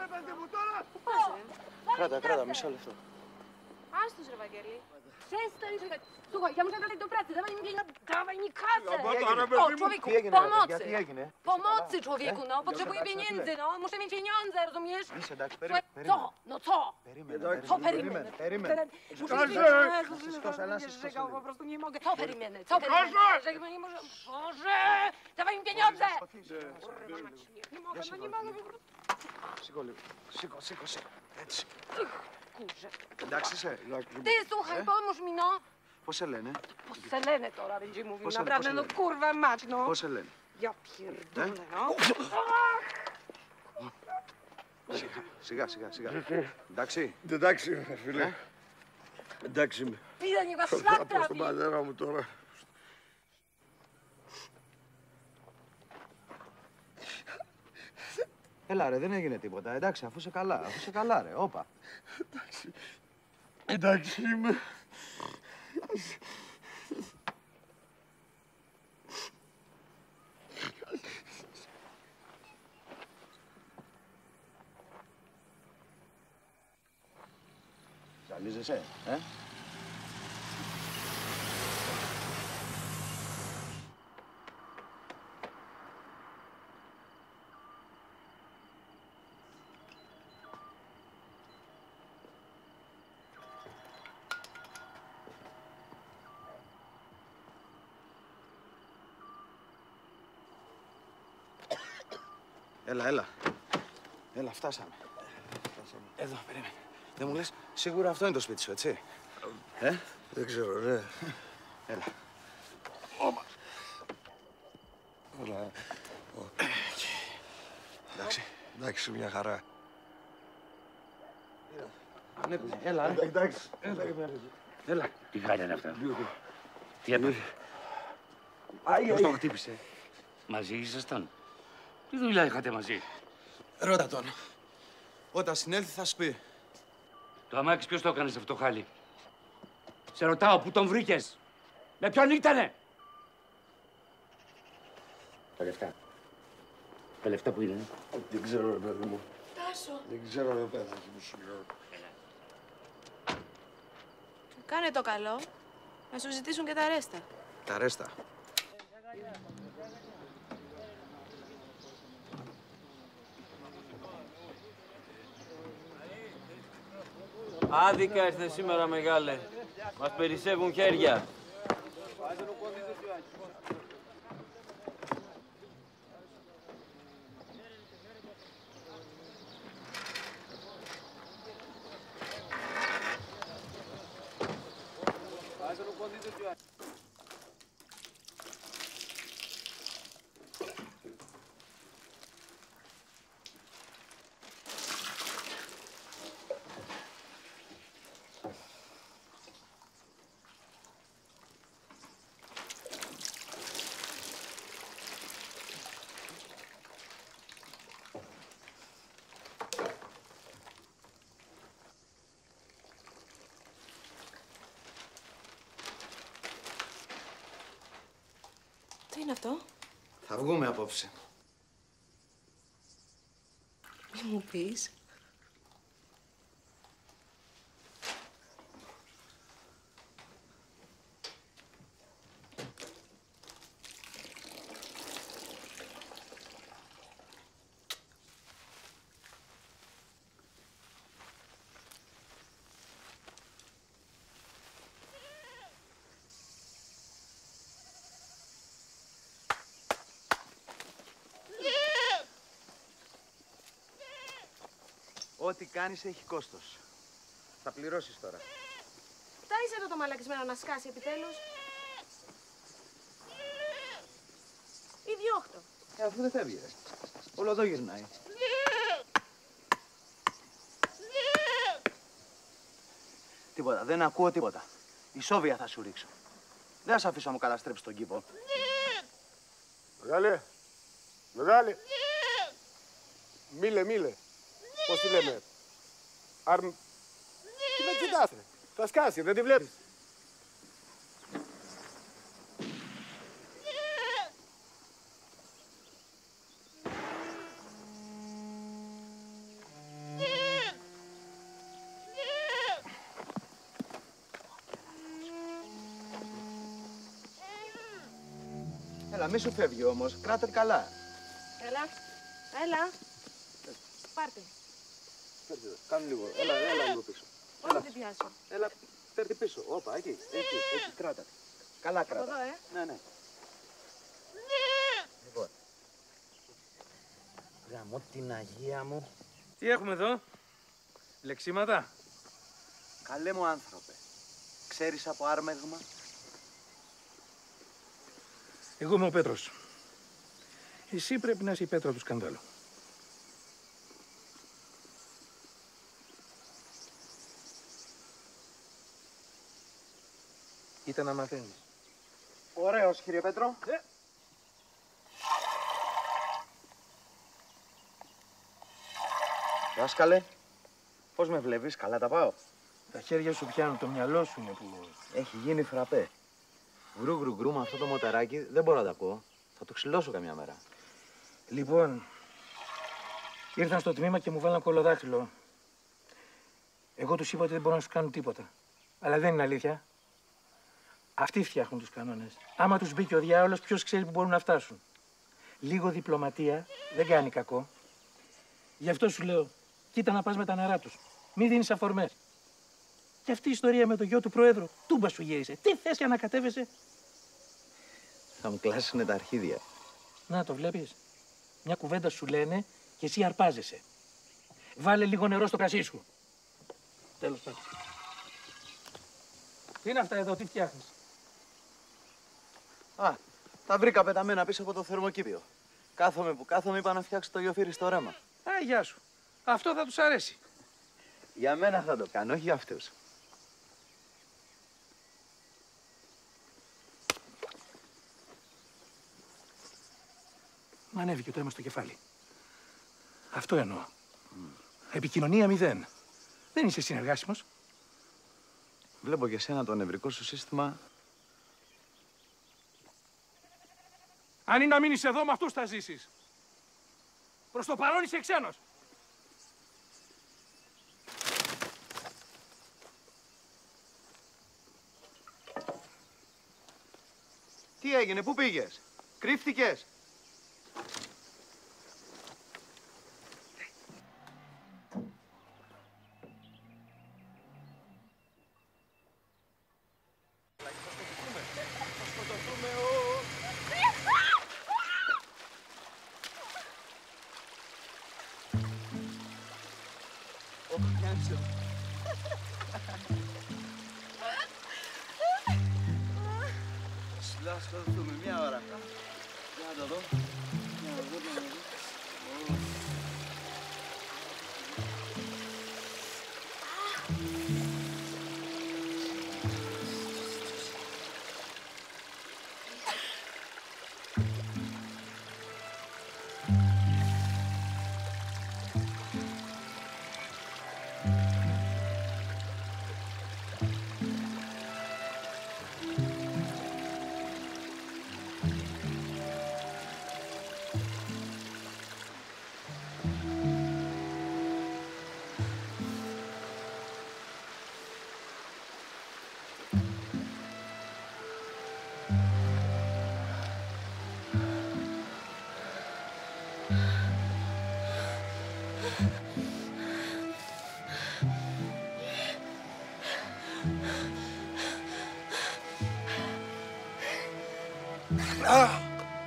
[SPEAKER 22] Πού πας, ρε?
[SPEAKER 2] Κράτα, κράτα, μισό λεπτό.
[SPEAKER 22] Άστος, ρε Βαγγέλη. Przestań, czekaj. Słuchaj, ja muszę dalej do pracy. Dawaj mi pieniądze. Dawaj mi kasę. O, człowieku, pomocy. Pomocy, człowieku, no. Potrzebuję pieniędzy, no. Muszę mieć pieniądze, rozumiesz? Słuchaj, co? No co? Co perimeny?
[SPEAKER 2] Περίμενε.
[SPEAKER 22] Muszę mieć pieniądze. Żegał, po prostu nie mogę. Co perimeny? Co perimeny? Żegał, nie może... Boże! Dawaj mi pieniądze! Kurwa, mać, nie mogę, no nie mogę.
[SPEAKER 2] Σήκω λίγο. Σήκω, σήκω, σήκω. Έτσι.
[SPEAKER 22] Kurze.
[SPEAKER 2] Εντάξει είσαι.
[SPEAKER 22] Ty, słuchaj, pomóż mi, no.
[SPEAKER 2] Πώς σε λένε?
[SPEAKER 22] Πώς σε λένε τώρα, będzie mówił.
[SPEAKER 2] Πώς σε-
[SPEAKER 22] Naprawdę,
[SPEAKER 2] πώς
[SPEAKER 22] no
[SPEAKER 2] σε λένε?
[SPEAKER 22] kurwa mać, no.
[SPEAKER 2] Πώς σε λένε?
[SPEAKER 22] Ja pierdolę, no.
[SPEAKER 2] Σιγά, σιγά, σιγά, σιγά. Εντάξει.
[SPEAKER 1] Εντάξει, φίλε. Εντάξει είμαι.
[SPEAKER 22] Είδα, nie masz
[SPEAKER 1] Θα
[SPEAKER 22] szlak
[SPEAKER 1] πάω στον
[SPEAKER 22] trafi.
[SPEAKER 1] πατέρα μου τώρα.
[SPEAKER 2] Έλα ρε, δεν έγινε τίποτα. Εντάξει, αφού είσαι καλά, αφού είσαι καλά ρε, όπα.
[SPEAKER 1] Εντάξει. Εντάξει είμαι.
[SPEAKER 2] Ζαλίζεσαι, ε? Έλα, έλα. Έλα, φτάσαμε. φτάσαμε. Εδώ, περίμενε. Δεν μου λες, σίγουρα αυτό είναι το σπίτι σου, έτσι. Ε?
[SPEAKER 1] Δεν ξέρω, ναι.
[SPEAKER 2] Έλα.
[SPEAKER 1] Όπα. Έλα.
[SPEAKER 2] Εντάξει.
[SPEAKER 1] Εντάξει, μια χαρά.
[SPEAKER 2] Ανέβαινε. Έλα, ρε.
[SPEAKER 1] Εντάξει.
[SPEAKER 2] Έλα. Έλα.
[SPEAKER 11] Τι χάλια είναι αυτά. Τι έπαθε.
[SPEAKER 1] Άι,
[SPEAKER 11] Ποιος
[SPEAKER 1] άι.
[SPEAKER 11] τον χτύπησε. Μαζί ήσασταν. Τι δουλειά είχατε μαζί.
[SPEAKER 2] Ρώτα τον. Όταν συνέλθει θα σου πει.
[SPEAKER 11] Το αμάξι ποιος το έκανε σε αυτό το χάλι. Σε ρωτάω, πού τον βρήκες. Με ποιον ήτανε. Τα λεφτά. Τα λεφτά που είναι.
[SPEAKER 1] Δεν ξέρω, ρε παιδί μου.
[SPEAKER 22] Τάσο.
[SPEAKER 1] Δεν ξέρω, ρε παιδάκι μου, σου λέω.
[SPEAKER 22] Κάνε το καλό. Να σου ζητήσουν και τα ρέστα.
[SPEAKER 2] Τα ρέστα.
[SPEAKER 15] Άδικα ήρθε σήμερα, μεγάλε. Μας περισσεύουν χέρια.
[SPEAKER 22] Τι είναι αυτό?
[SPEAKER 2] Θα βγούμε απόψε.
[SPEAKER 22] Μη μου πεις.
[SPEAKER 2] Ό,τι κάνεις έχει κόστος. Θα πληρώσεις τώρα.
[SPEAKER 22] Φτάνεις εδώ το μαλακισμένο να σκάσει επιτέλους. Ή διώχτω.
[SPEAKER 2] Ε, αφού δεν φεύγει, ρε. Όλο εδώ γυρνάει. Τίποτα, δεν ακούω τίποτα. Η Σόβια θα σου ρίξω. Δεν θα σε αφήσω να μου καταστρέψει τον κήπο.
[SPEAKER 1] Μεγάλε. Μεγάλε. Μίλε, μίλε. Πώς τη λέμε. Αρ... Τι με κοιτάς, ρε. Θα σκάσει, δεν τη βλέπεις.
[SPEAKER 2] Έλα, μη σου φεύγει όμως. Κράτε καλά.
[SPEAKER 16] Έλα. Έλα. Πάρτε.
[SPEAKER 2] Κάνε λίγο. Έλα, έλα λίγο πίσω.
[SPEAKER 16] Πώς την πιάσω.
[SPEAKER 2] Έλα, φέρτε πίσω. Όπα, εκεί, εκεί, εκεί, κράτα. Καλά κράτα.
[SPEAKER 16] Από εδώ, ε.
[SPEAKER 2] Ναι, ναι. Λοιπόν. Γαμώ την Αγία μου.
[SPEAKER 8] Τι έχουμε εδώ, λεξίματα.
[SPEAKER 2] Καλέ μου άνθρωπε. Ξέρεις από άρμεγμα.
[SPEAKER 8] Εγώ είμαι ο Πέτρος. Εσύ πρέπει να είσαι η πέτρα του σκανδάλου. Κοίτα να μαθαίνεις.
[SPEAKER 2] Ωραίος, κύριε Πέτρο.
[SPEAKER 8] Ε.
[SPEAKER 2] Δάσκαλε, πώς με βλέπεις, καλά τα πάω.
[SPEAKER 8] Τα χέρια σου πιάνουν, το μυαλό σου είναι που...
[SPEAKER 2] Έχει γίνει φραπέ. Γκρου γκρου γκρου με αυτό το μοτεράκι δεν μπορώ να τα ακούω. Θα το ξυλώσω καμιά μέρα.
[SPEAKER 8] Λοιπόν, ήρθαν στο τμήμα και μου βάλαν κολοδάχτυλο. Εγώ τους είπα ότι δεν μπορούν να σου κάνουν τίποτα. Αλλά δεν είναι αλήθεια. Αυτοί φτιάχνουν τους κανόνες. Άμα τους μπήκε ο διάολος, ποιος ξέρει που μπορούν να φτάσουν. Λίγο διπλωματία δεν κάνει κακό. Γι' αυτό σου λέω, κοίτα να πας με τα νερά τους. Μην δίνεις αφορμές. Και αυτή η ιστορία με το γιο του Προέδρου, τούμπα σου γύρισε. Τι θες και ανακατεύεσαι.
[SPEAKER 2] Θα μου κλάσουνε τα αρχίδια.
[SPEAKER 8] Να το βλέπεις. Μια κουβέντα σου λένε και εσύ αρπάζεσαι. Βάλε λίγο νερό στο κρασί σου. Τέλος πάντων. Τι είναι αυτά εδώ, τι φτιάχνεις.
[SPEAKER 2] Α, τα βρήκα πεταμένα πίσω από το θερμοκήπιο. Κάθομαι που κάθομαι, είπα να φτιάξω το γιοφύρι στο ρέμα.
[SPEAKER 8] Α, γεια σου. Αυτό θα τους αρέσει.
[SPEAKER 2] Για μένα θα το κάνω, όχι για αυτούς.
[SPEAKER 8] Μ' ανέβηκε το αίμα στο κεφάλι. Αυτό εννοώ. Mm. Επικοινωνία μηδέν. Δεν είσαι συνεργάσιμος.
[SPEAKER 2] Βλέπω και εσένα το νευρικό σου σύστημα.
[SPEAKER 8] Αν είναι να μείνεις εδώ, με αυτούς θα ζήσεις. Προς το παρόν είσαι ξένος.
[SPEAKER 2] Τι έγινε, πού πήγες, κρύφτηκες. Να σκοτωθούμε μια ώρα. Για να το δω. Για να το δω, για να το δω.
[SPEAKER 8] Ah!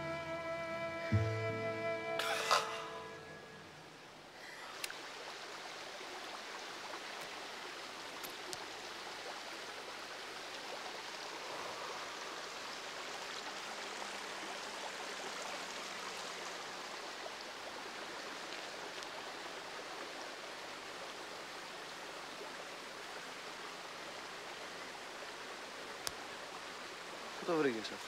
[SPEAKER 2] Πού το βρήκες αυτό.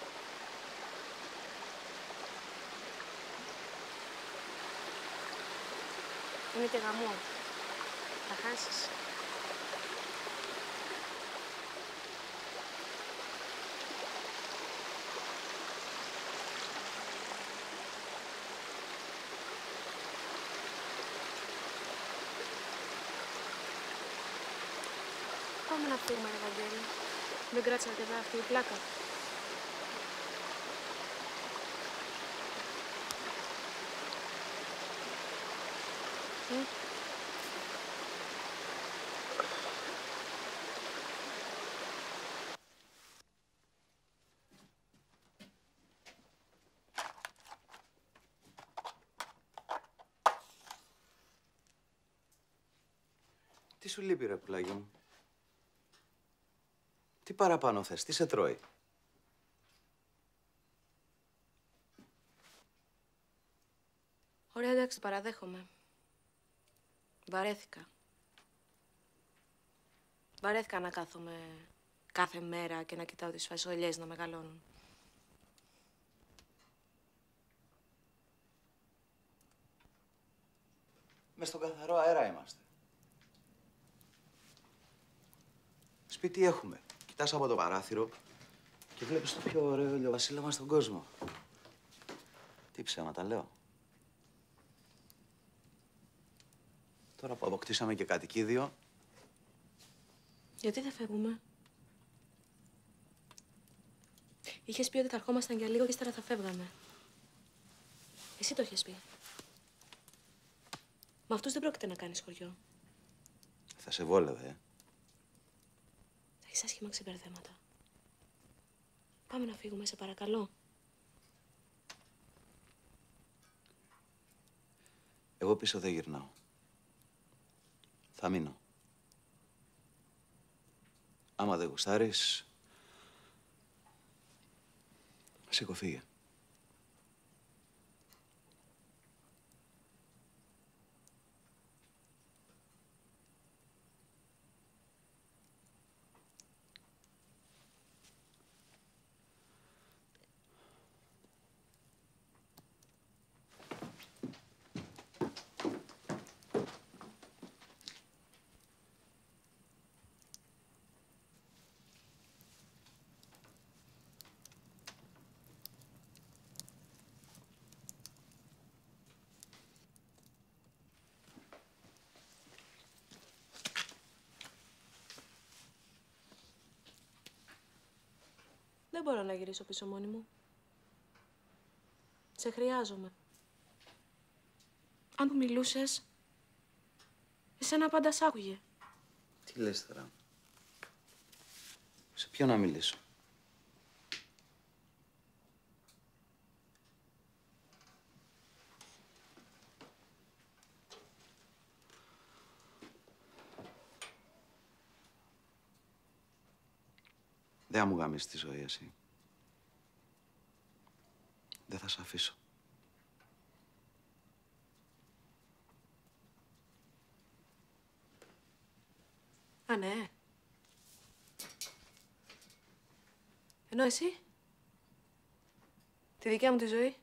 [SPEAKER 9] Είναι και γαμό. Θα χάσεις. Πάμε να φύγουμε, Ευαγγέλη. Δεν κράτησε αρκετά αυτή η πλάκα.
[SPEAKER 16] Ε?
[SPEAKER 2] Τι σου λείπει, ρε πουλάκι μου? Τι παραπάνω θες, τι σε τρώει?
[SPEAKER 16] Ωραία, εντάξει, το παραδέχομαι. Βαρέθηκα. Βαρέθηκα να κάθομαι κάθε μέρα και να κοιτάω τις φασολιές να μεγαλώνουν.
[SPEAKER 2] Μες στον καθαρό αέρα είμαστε. Σπίτι έχουμε. Κοιτάς από το παράθυρο και βλέπεις το πιο ωραίο ηλιοβασίλεμα στον κόσμο. Τι ψέματα λέω. Τώρα που αποκτήσαμε και κατοικίδιο...
[SPEAKER 16] Γιατί δεν φεύγουμε? Είχες πει ότι θα ερχόμασταν για λίγο και ύστερα θα φεύγαμε. Εσύ το είχες πει. Με αυτούς δεν πρόκειται να κάνεις χωριό.
[SPEAKER 2] Θα σε βόλευε, ε.
[SPEAKER 16] Έχεις άσχημα ξεμπερδέματα. Πάμε να φύγουμε, σε παρακαλώ.
[SPEAKER 2] Εγώ πίσω δεν γυρνάω. Θα μείνω. Άμα δεν γουστάρεις, σηκωθήγε.
[SPEAKER 16] Δεν μπορώ να γυρίσω πίσω μόνη μου. Σε χρειάζομαι. Αν του μιλούσες, εσένα πάντα σ' άκουγε.
[SPEAKER 2] Τι λες τώρα? Σε ποιο να μιλήσω? Δεν θα μου γαμίσεις τη ζωή, εσύ. Δεν θα σε αφήσω.
[SPEAKER 16] Α, ναι. Ενώ εσύ, τη δικιά μου τη ζωή.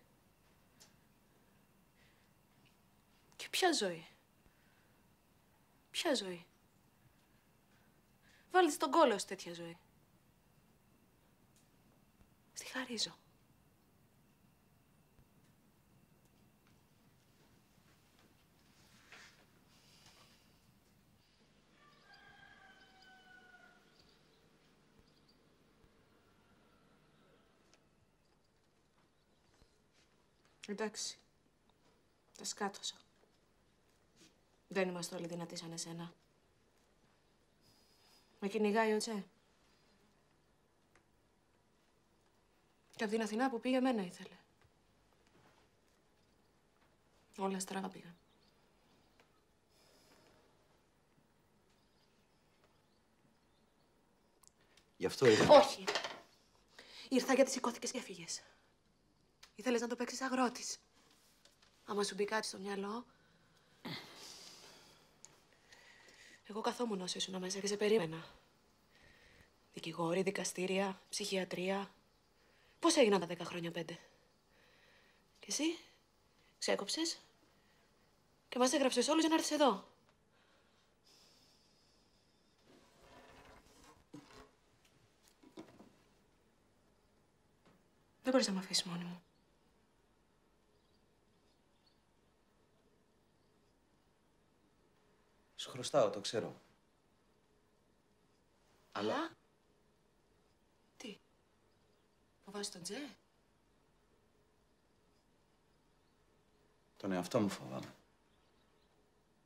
[SPEAKER 16] Και ποια ζωή? Ποια ζωή? Βάλτε στον κόλλο σου τέτοια ζωή. Στη χαρίζω. Εντάξει. Τα σκάτωσα. Δεν είμαστε όλοι δυνατοί σαν εσένα. Με κυνηγάει ο Τσε. Και από την Αθηνά που πήγε, εμένα ήθελε. Όλα στραβά πήγαν.
[SPEAKER 2] Γι' αυτό ήρθα.
[SPEAKER 16] Όχι. Ήρθα γιατί σηκώθηκες και έφυγες. Ήθελες να το παίξεις αγρότης. Άμα σου μπει κάτι στο μυαλό... Εγώ καθόμουν όσο ήσουν μέσα και σε περίμενα. Δικηγόροι, δικαστήρια, ψυχιατρία. Πώς έγιναν τα δέκα χρόνια πέντε? Και εσύ ξέκοψες και μας έγραψες όλους για να έρθεις εδώ. Δεν μπορείς να με αφήσεις μόνη μου.
[SPEAKER 2] Σου χρωστάω, το ξέρω. Αλλά...
[SPEAKER 16] Τι, φοβάσαι τον Τσε?
[SPEAKER 2] Τον εαυτό μου φοβάμαι.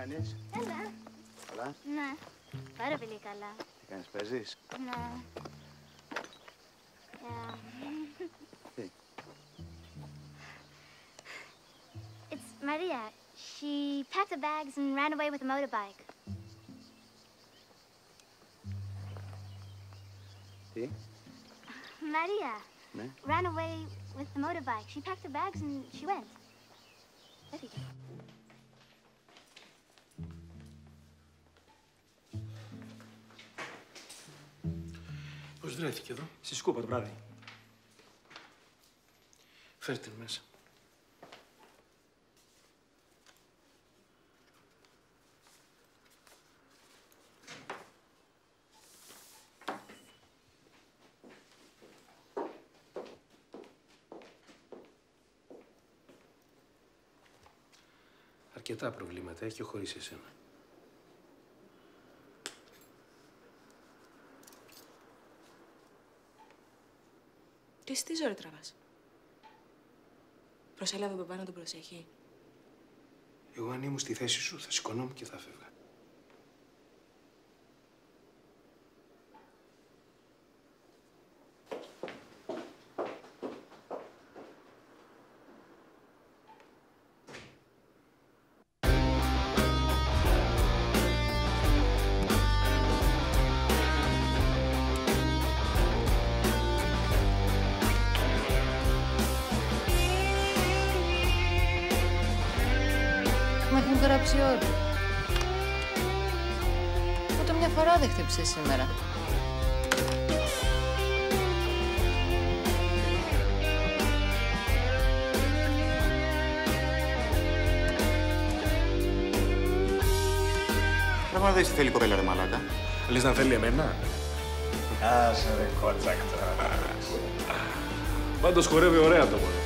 [SPEAKER 2] κάνεις?
[SPEAKER 9] Έλα.
[SPEAKER 2] Καλά.
[SPEAKER 9] Ναι. Πάρα πολύ καλά.
[SPEAKER 2] Τι κάνεις, παίζεις?
[SPEAKER 9] Ναι. Yeah.
[SPEAKER 2] Τι?
[SPEAKER 9] It's Maria. She packed her bags and ran away with a motorbike.
[SPEAKER 2] Τι?
[SPEAKER 9] Maria
[SPEAKER 2] Ναι.
[SPEAKER 9] ran away with the motorbike. She packed her bags and she went. There you go.
[SPEAKER 8] Πώς βρέθηκε εδώ?
[SPEAKER 4] Στη σκούπα το βράδυ.
[SPEAKER 8] Φέρτε την μέσα. Αρκετά προβλήματα έχει χωρίς εσένα.
[SPEAKER 16] Και εσύ τι ζόρι τραβάς. Προσέλαβε παπά να τον προσέχει.
[SPEAKER 8] Εγώ αν ήμουν στη θέση σου θα σηκωνόμουν και θα φεύγα.
[SPEAKER 21] Μα έχουν γράψει όλοι. Ούτε μια φορά δεν χτύπησε σήμερα.
[SPEAKER 2] Πράγμα δεν σε θέλει κοπέλα, ρε μαλάκα.
[SPEAKER 1] Λες να θέλει εμένα?
[SPEAKER 2] Άσε ρε κότσακ τώρα.
[SPEAKER 1] Πάντως χορεύει ωραία το μόνο.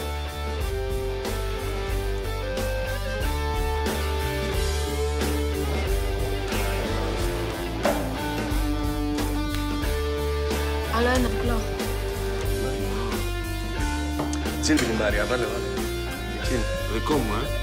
[SPEAKER 16] Άλλο ένα διπλό.
[SPEAKER 1] Τσιν την Μάρια, βάλε, βάλε. Τσιν, το δικό μου, ε.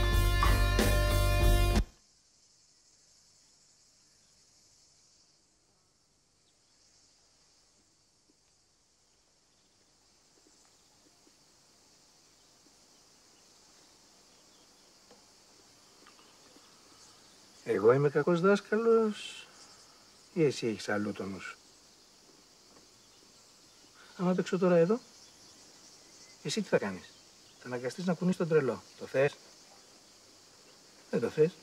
[SPEAKER 8] Εγώ είμαι κακός δάσκαλος ή εσύ έχεις αλλού το νου σου? Άμα παίξω τώρα εδώ, εσύ τι θα κάνεις? Θα αναγκαστείς να κουνείς τον τρελό. Το θες? Δεν το θες?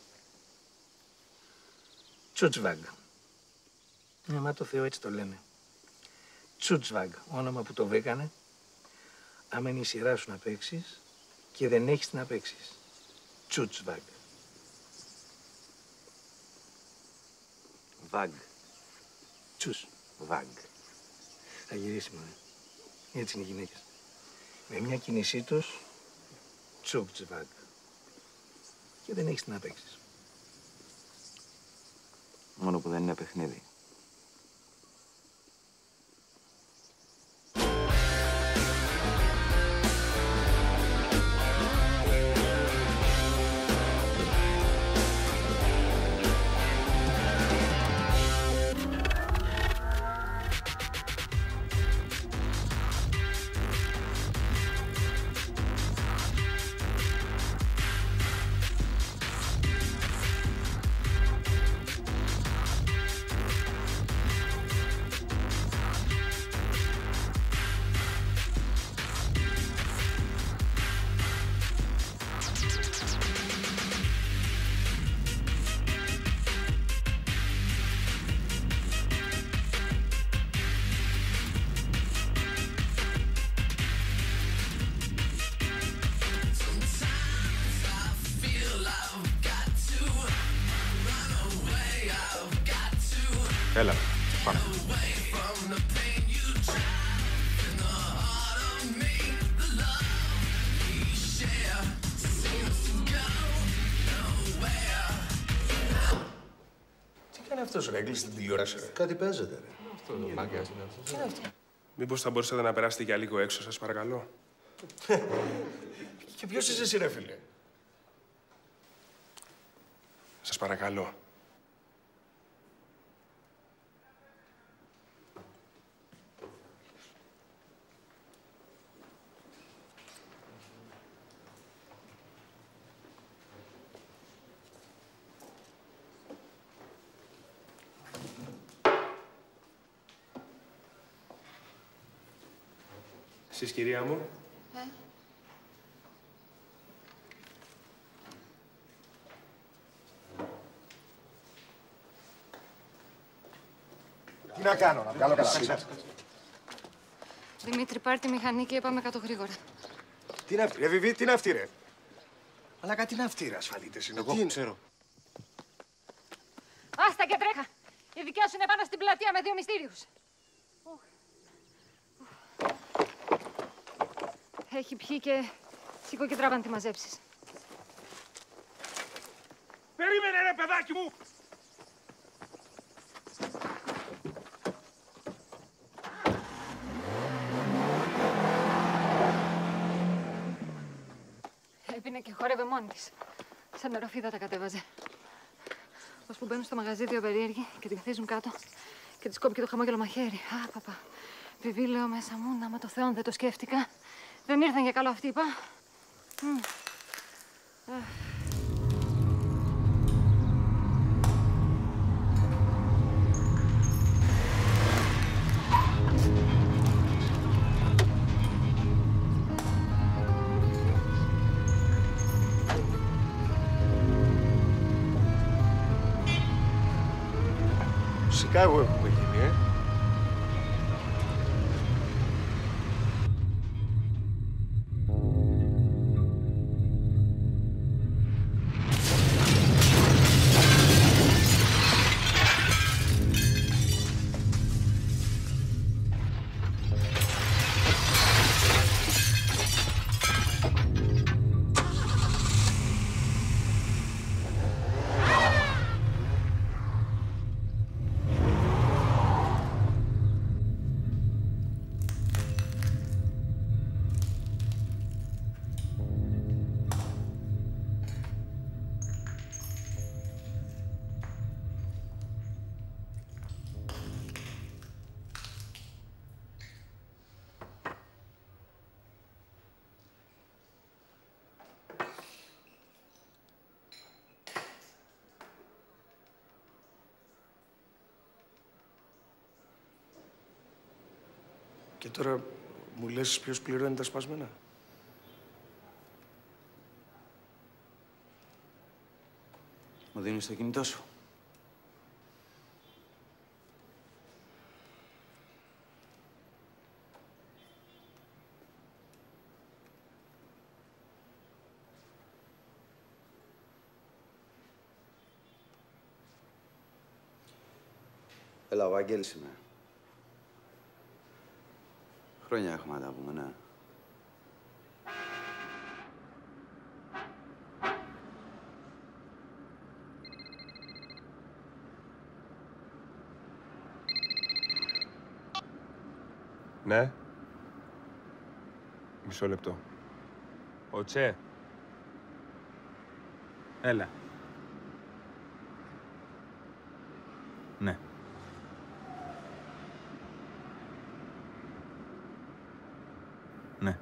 [SPEAKER 8] Τσούτσβαγκ. Ναι, μα το Θεό έτσι το λένε. Τσούτσβαγκ, όνομα που το βρήκανε, άμα είναι η σειρά σου να παίξεις και δεν έχεις να παίξεις. Τσούτσβαγκ.
[SPEAKER 2] Βαγκ.
[SPEAKER 8] Τσους. Βαγκ. Θα γυρίσει, μωρέ. Έτσι είναι οι γυναίκες. Με μια κίνησή τους, τσουκτσβαγκ. Και δεν έχεις τι να παίξεις.
[SPEAKER 2] Μόνο που δεν είναι παιχνίδι.
[SPEAKER 1] Έλα, πάμε.
[SPEAKER 8] Τι κάνει αυτός, ρε, έκλεισε την τηλεόραση, ρε?
[SPEAKER 5] Κάτι παίζεται, ρε.
[SPEAKER 8] Αυτό το μάγκας είναι αυτός.
[SPEAKER 5] Τι είναι αυτό?
[SPEAKER 1] Μήπως θα μπορούσατε να περάσετε για λίγο έξω, σας παρακαλώ.
[SPEAKER 5] Και ποιος είσαι εσύ, ρε φίλε?
[SPEAKER 1] Σας παρακαλώ. Εσείς, κυρία μου.
[SPEAKER 22] Ε.
[SPEAKER 13] Τι να κάνω, να βγάλω καλά.
[SPEAKER 21] Δημήτρη, πάρ' τη μηχανή και πάμε κάτω γρήγορα.
[SPEAKER 13] Τι είναι αυτή, ρε Βιβί, τι είναι αυτή, ρε. Αλλά κάτι είναι αυτή, ρε, ασφαλίτες είναι.
[SPEAKER 1] Εγώ
[SPEAKER 13] Τι είναι?
[SPEAKER 1] ξέρω.
[SPEAKER 21] Άστα και τρέχα! Η δικιά σου είναι πάνω στην πλατεία με δύο μυστήριους. Έχει πιει και σήκω και τράβα να τη μαζέψεις.
[SPEAKER 3] Περίμενε, ρε παιδάκι μου!
[SPEAKER 21] Έπινε και χόρευε μόνη της. Σαν νεροφίδα τα κατέβαζε. Ως που μπαίνουν στο μαγαζί δύο περίεργοι και την χτίζουν κάτω και της κόβει και το χαμόγελο μαχαίρι. Α, παπα. Βιβί, λέω μέσα μου, να μα το Θεόν δεν το σκέφτηκα. Δεν ήρθαν για καλό αυτοί, είπα. Mm.
[SPEAKER 13] Φυσικά εγώ έχουμε γίνει, ε. Και τώρα μου λες ποιος πληρώνει τα σπασμένα.
[SPEAKER 2] Μου δίνεις το κινητό σου. Έλα, ο Βαγγέλης είμαι. Χρόνια έχουμε να τα πούμε, ναι.
[SPEAKER 1] Ναι. Μισό λεπτό.
[SPEAKER 12] Ο Τσε. Έλα. Ναι. Ναι.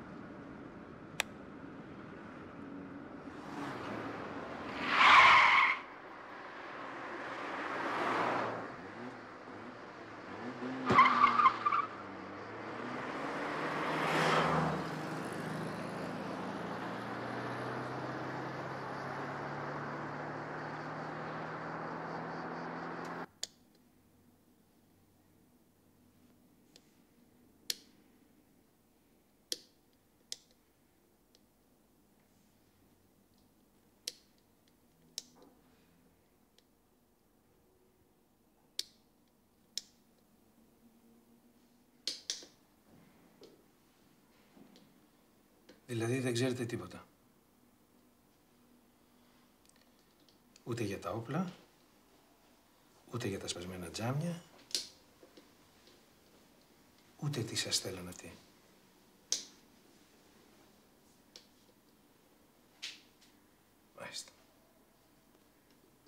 [SPEAKER 3] Δηλαδή δεν ξέρετε τίποτα. Ούτε για τα όπλα, ούτε για τα σπασμένα τζάμια, ούτε τι σας θέλανε αυτοί. Μάλιστα.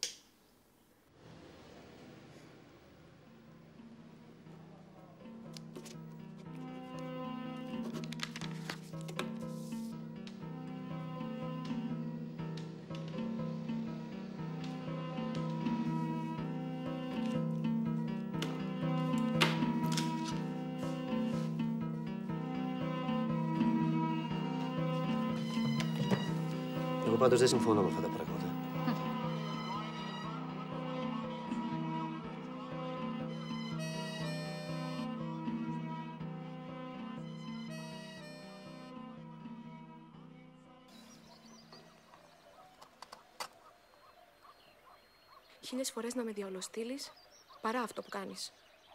[SPEAKER 13] πάντως δεν συμφωνώ με αυτά τα πράγματα.
[SPEAKER 16] Χίλιες φορές να με διαολοστείλεις παρά αυτό που κάνεις.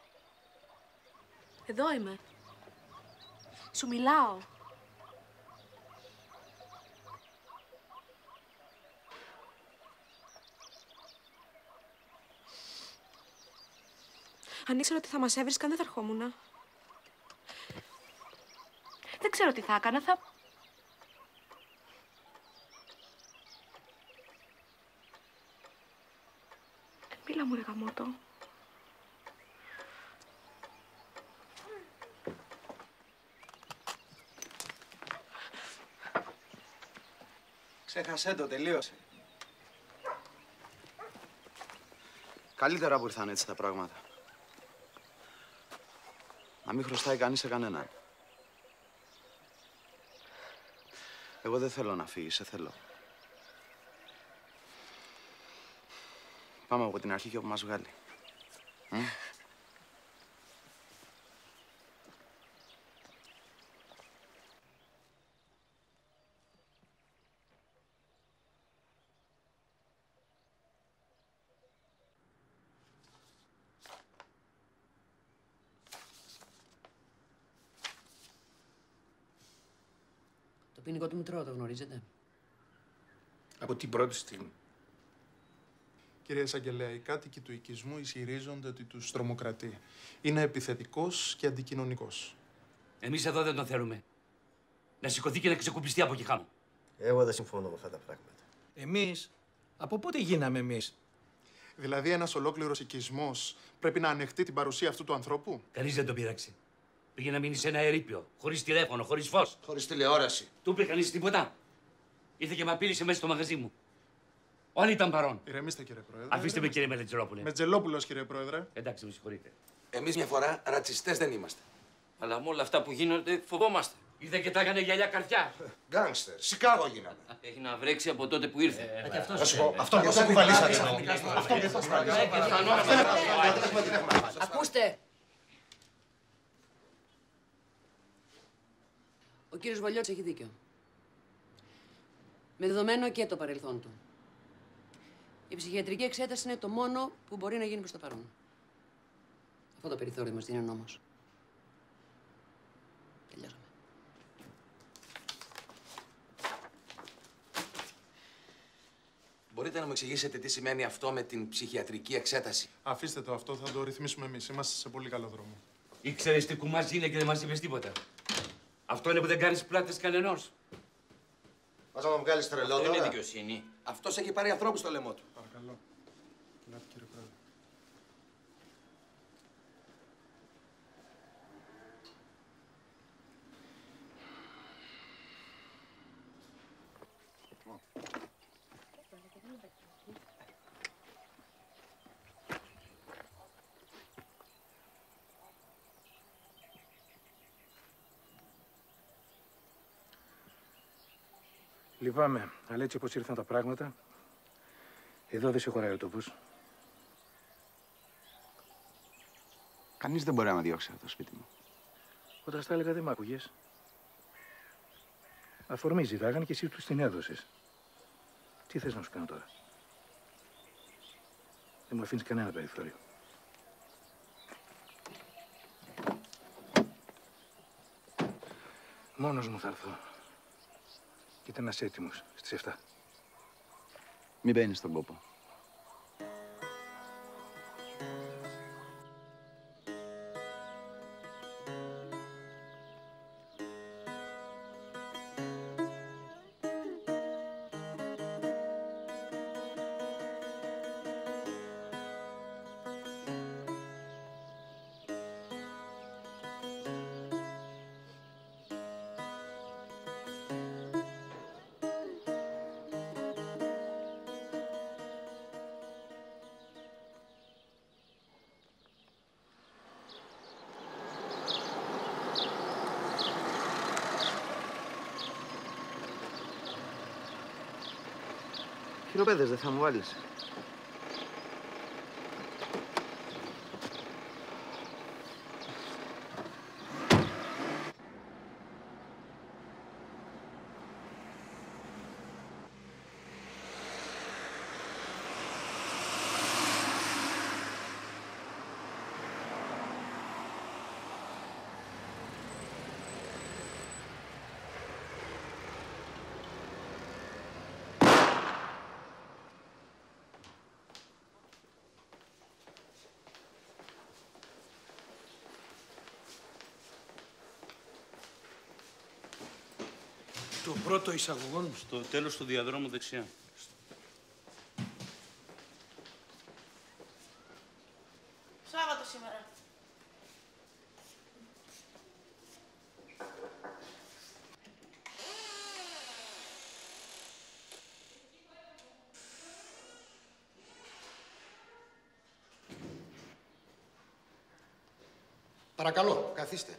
[SPEAKER 16] Εδώ είμαι. Σου μιλάω. Αν ήξερα ότι θα μας έβρισκαν, δεν θα ερχόμουνα. Δεν ξέρω τι θα έκανα, θα... Μίλα μου, ρε γαμώτο.
[SPEAKER 2] Ξέχασέ το, τελείωσε. Καλύτερα που ήρθαν έτσι τα πράγματα. Να μην χρωστάει κανείς σε κανέναν. Εγώ δεν θέλω να φύγεις, σε θέλω. Πάμε από την αρχή και όπου μας βγάλει. Μ?
[SPEAKER 11] Το ποινικό του μητρό το γνωρίζετε?
[SPEAKER 8] Από την πρώτη στιγμή.
[SPEAKER 5] Κύριε Εισαγγελέα, οι κάτοικοι του οικισμού ισχυρίζονται ότι τους τρομοκρατεί. Είναι επιθετικός και αντικοινωνικός.
[SPEAKER 11] Εμείς εδώ δεν τον θέλουμε. Να σηκωθεί και να ξεκουμπιστεί από εκεί χάμω.
[SPEAKER 13] Εγώ δεν συμφωνώ με αυτά τα πράγματα.
[SPEAKER 8] Εμείς, από πότε γίναμε εμείς?
[SPEAKER 5] Δηλαδή, ένας ολόκληρος οικισμός πρέπει να ανεχτεί την παρουσία αυτού του ανθρώπου.
[SPEAKER 11] Κανείς δεν τον πείραξε. Πήγε να μείνει σε ένα ερείπιο, χωρίς τηλέφωνο, χωρίς φως.
[SPEAKER 14] Χωρίς τηλεόραση.
[SPEAKER 11] Του είπε κανείς τίποτα? Ήρθε και με απείλησε μέσα στο μαγαζί μου. Όλοι ήταν παρόν.
[SPEAKER 5] Ηρεμήστε, κύριε Πρόεδρε.
[SPEAKER 11] Αφήστε με, κύριε Μετζελόπουλε.
[SPEAKER 5] Μετζελόπουλος, κύριε Πρόεδρε.
[SPEAKER 11] Εντάξει, με συγχωρείτε.
[SPEAKER 14] Εμείς μια φορά ρατσιστές δεν είμαστε.
[SPEAKER 15] Αλλά με όλα αυτά που γίνονται φοβόμαστε.
[SPEAKER 11] Είδε και τα έκανε γυαλιά καρδιά.
[SPEAKER 14] Γκάνγκστερ, Σικάγο γίναμε.
[SPEAKER 15] Έχει να βρέξει από τότε που ήρθε.
[SPEAKER 11] Ε, και αυτός...
[SPEAKER 14] Θα σου πω, αυτό δεν θα κουβαλήσατε. Αυτό δεν θα κουβαλήσατε.
[SPEAKER 7] Ακούστε. Ο κύριος Βολιώτης έχει δίκιο. Με δεδομένο και το παρελθόν του. Η ψυχιατρική εξέταση είναι το μόνο που μπορεί να γίνει προς το παρόν. Αυτό το περιθώριο μας δίνει ο νόμος. Τελειώσαμε.
[SPEAKER 14] Μπορείτε να μου εξηγήσετε τι σημαίνει αυτό με την ψυχιατρική εξέταση?
[SPEAKER 5] Αφήστε το αυτό, θα το ρυθμίσουμε εμείς. Είμαστε σε πολύ καλό δρόμο.
[SPEAKER 11] Ήξερες τι κουμάζι είναι και δεν μας είπες τίποτα. Αυτό είναι που δεν κάνεις πλάτες κανενός.
[SPEAKER 14] Vas να μου βγάλεις τρελό τώρα.
[SPEAKER 15] Δεν είναι δικαιοσύνη.
[SPEAKER 14] Αυτός έχει πάρει ανθρώπους στο λαιμό του.
[SPEAKER 5] Παρακαλώ. Ελάτε, κύριε Πρόεδρε.
[SPEAKER 8] Λυπάμαι, αλλά έτσι όπως ήρθαν τα πράγματα, εδώ δεν σε χωράει ο τόπος.
[SPEAKER 2] Κανείς δεν μπορεί να με διώξει από το σπίτι μου.
[SPEAKER 8] Όταν στα έλεγα δεν μ' άκουγες. Αφορμή ζητάγανε και εσύ τους την έδωσες. Τι θες να σου κάνω τώρα? Δεν μου αφήνεις κανένα περιθώριο. Μόνος μου θα έρθω. Και ήταν ένας έτοιμος στις εφτά.
[SPEAKER 2] Μην μπαίνεις στον κόπο. Χειροπέδες δεν θα μου βάλεις?
[SPEAKER 8] Το πρώτο εισαγωγόν.
[SPEAKER 11] Στο τέλος του διαδρόμου δεξιά.
[SPEAKER 22] Σάββατο σήμερα.
[SPEAKER 6] Παρακαλώ, καθίστε.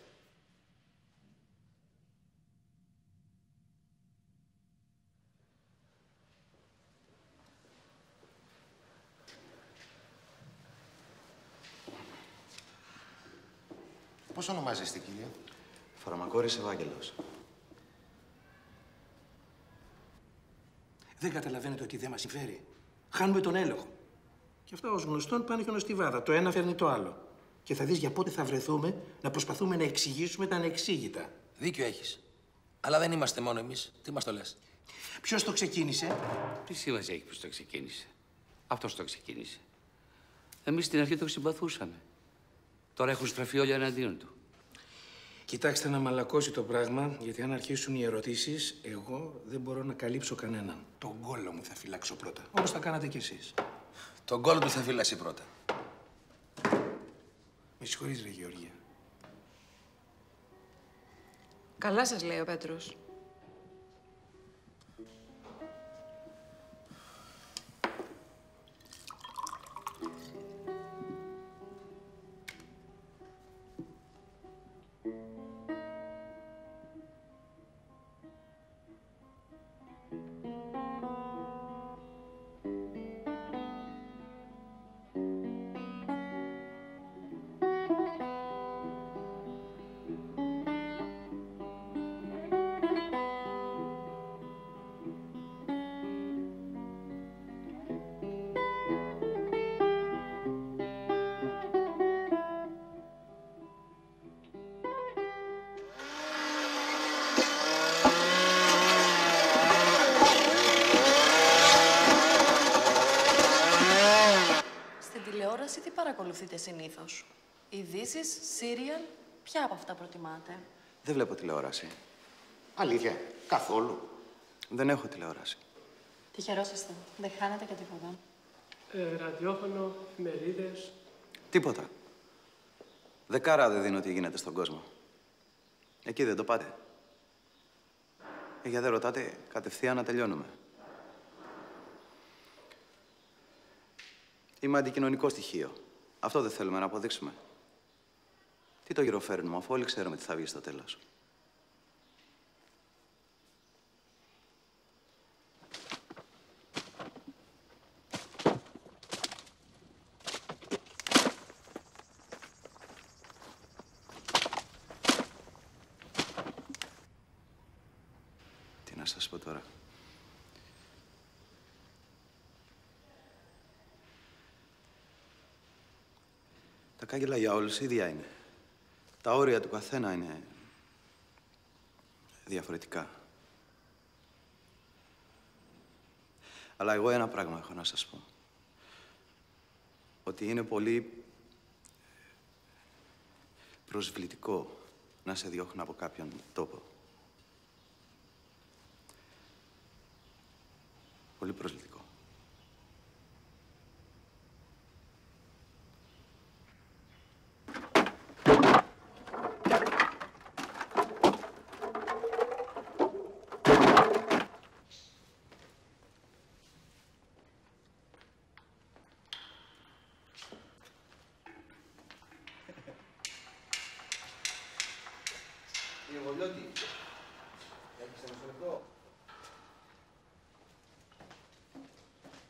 [SPEAKER 6] Πώς ονομάζεστε, κύριε?
[SPEAKER 2] Φαρμακόρης Ευάγγελος.
[SPEAKER 8] Δεν καταλαβαίνετε ότι δεν μας συμφέρει. Χάνουμε τον έλεγχο. Και αυτά ως γνωστόν πάνε χιονοστιβάδα. Το ένα φέρνει το άλλο. Και θα δεις για πότε θα βρεθούμε να προσπαθούμε να εξηγήσουμε τα ανεξήγητα.
[SPEAKER 3] Δίκιο έχεις. Αλλά δεν είμαστε μόνο εμείς. Τι μας το λες?
[SPEAKER 8] Ποιος το ξεκίνησε?
[SPEAKER 11] Τι σημασία έχει ποιος το ξεκίνησε? Αυτός το ξεκίνησε. Εμείς στην αρχή το συμπαθούσαμε. Τώρα έχουν στραφεί όλοι εναντίον του.
[SPEAKER 8] Κοιτάξτε να μαλακώσει το πράγμα, γιατί αν αρχίσουν οι ερωτήσεις, εγώ δεν μπορώ να καλύψω κανέναν. Τον κόλλο μου θα φυλάξω πρώτα, όπως τα κάνατε κι εσείς.
[SPEAKER 3] Τον κόλλο του θα φυλάξει πρώτα.
[SPEAKER 8] Με συγχωρείς, ρε Γεωργία.
[SPEAKER 20] Καλά σας λέει ο Πέτρος.
[SPEAKER 22] Τι παρακολουθείτε συνήθως? Ειδήσεις, σύριαλ, ποια από αυτά προτιμάτε?
[SPEAKER 2] Δεν βλέπω τηλεόραση.
[SPEAKER 6] Αλήθεια, καθόλου.
[SPEAKER 2] Δεν έχω τηλεόραση.
[SPEAKER 22] Τυχερός είστε. Δεν χάνετε και τίποτα.
[SPEAKER 4] Ε, ραδιόφωνο, εφημερίδες.
[SPEAKER 2] Τίποτα. Δεκάρα δεν δίνω τι γίνεται στον κόσμο. Εκεί δεν το πάτε. Ε, για δεν ρωτάτε, κατευθείαν να τελειώνουμε. Είμαι αντικοινωνικό στοιχείο. Αυτό δεν θέλουμε να αποδείξουμε. Τι το γυροφέρνουμε, αφού όλοι ξέρουμε τι θα βγει στο τέλος. Τι να σας πω τώρα. Τα κάγκελα για όλους ίδια είναι. Τα όρια του καθένα είναι διαφορετικά. Αλλά εγώ ένα πράγμα έχω να σας πω. Ότι είναι πολύ προσβλητικό να σε διώχνουν από κάποιον τόπο. Πολύ προσβλητικό. Κύριε Βολιώτη, έχεις ένα λεπτό.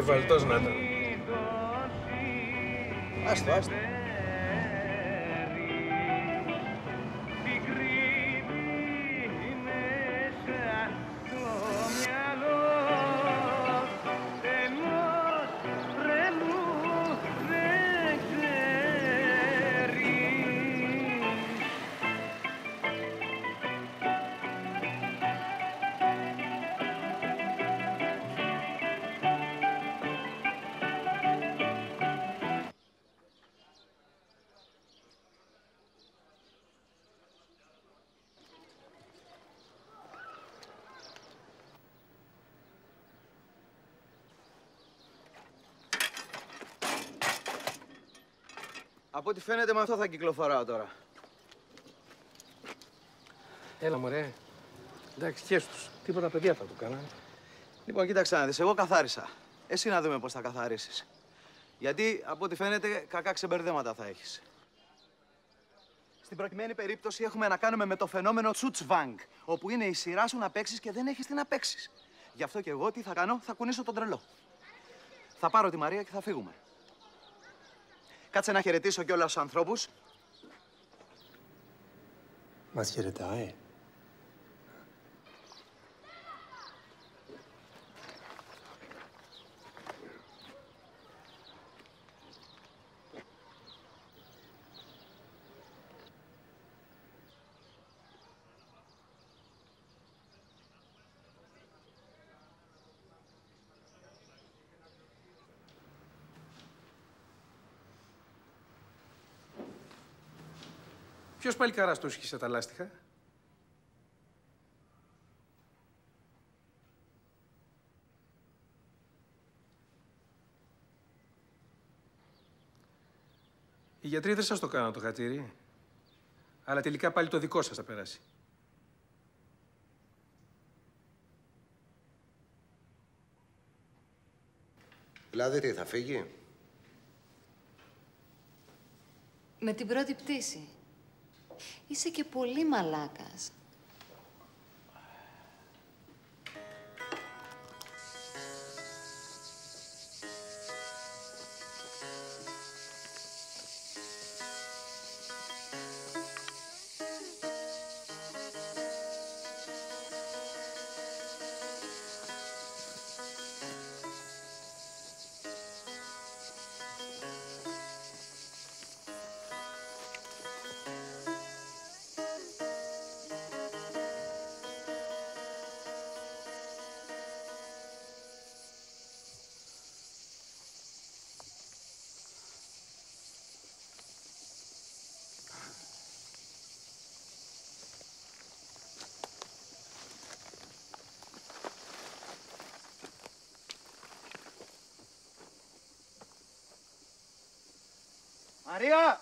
[SPEAKER 8] βαλτός να ήταν.
[SPEAKER 2] Άστο, άστο. Από ό,τι φαίνεται με αυτό θα κυκλοφοράω τώρα.
[SPEAKER 8] Έλα μωρέ. Εντάξει, χες τους. Τίποτα παιδιά θα του κάνανε.
[SPEAKER 2] Λοιπόν, κοίταξε να δεις. Εγώ καθάρισα. Εσύ να δούμε πώς θα καθαρίσεις. Γιατί, από ό,τι φαίνεται, κακά ξεμπερδέματα θα έχεις. Στην προκειμένη περίπτωση έχουμε να κάνουμε με το φαινόμενο Τσουτσβάγκ, όπου είναι η σειρά σου να παίξεις και δεν έχεις τι να παίξεις. Γι' αυτό και εγώ τι θα κάνω, θα κουνήσω τον τρελό. Θα πάρω τη Μαρία και θα φύγουμε. Κάτσε να χαιρετήσω κιόλας τους ανθρώπους.
[SPEAKER 4] Μας χαιρετάει.
[SPEAKER 8] Ποιος παλικάρας του σκίσε τα λάστιχα? Οι γιατροί δεν σας το κάναν το χατήρι, αλλά τελικά πάλι το δικό σας θα περάσει.
[SPEAKER 6] Δηλαδή τι, θα φύγει?
[SPEAKER 20] Με την πρώτη πτήση. Είσαι και πολύ μαλάκας.
[SPEAKER 2] Μαρία!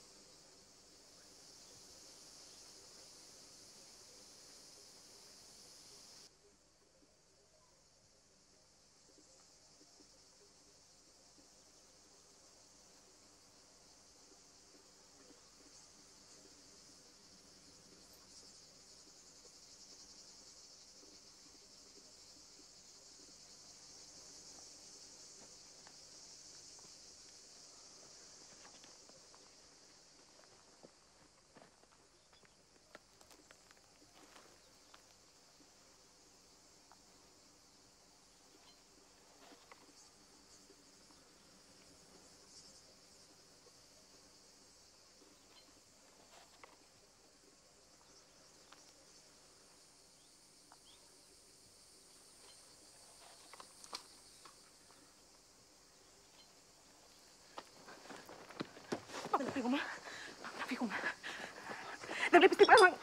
[SPEAKER 22] Πάμε να φύγουμε. Να φύγουμε. Δεν βλέπεις τι πράγμα.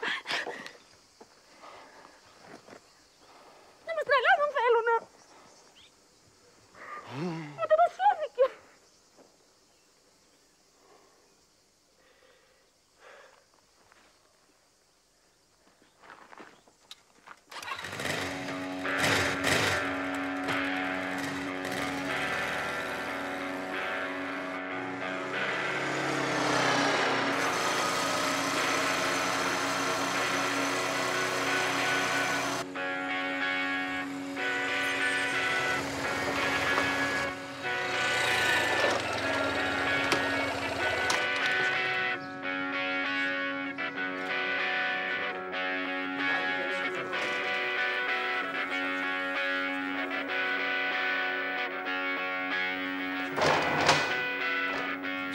[SPEAKER 22] Να μας τρελάνουν θέλουνε. Ούτε μας σώθηκε.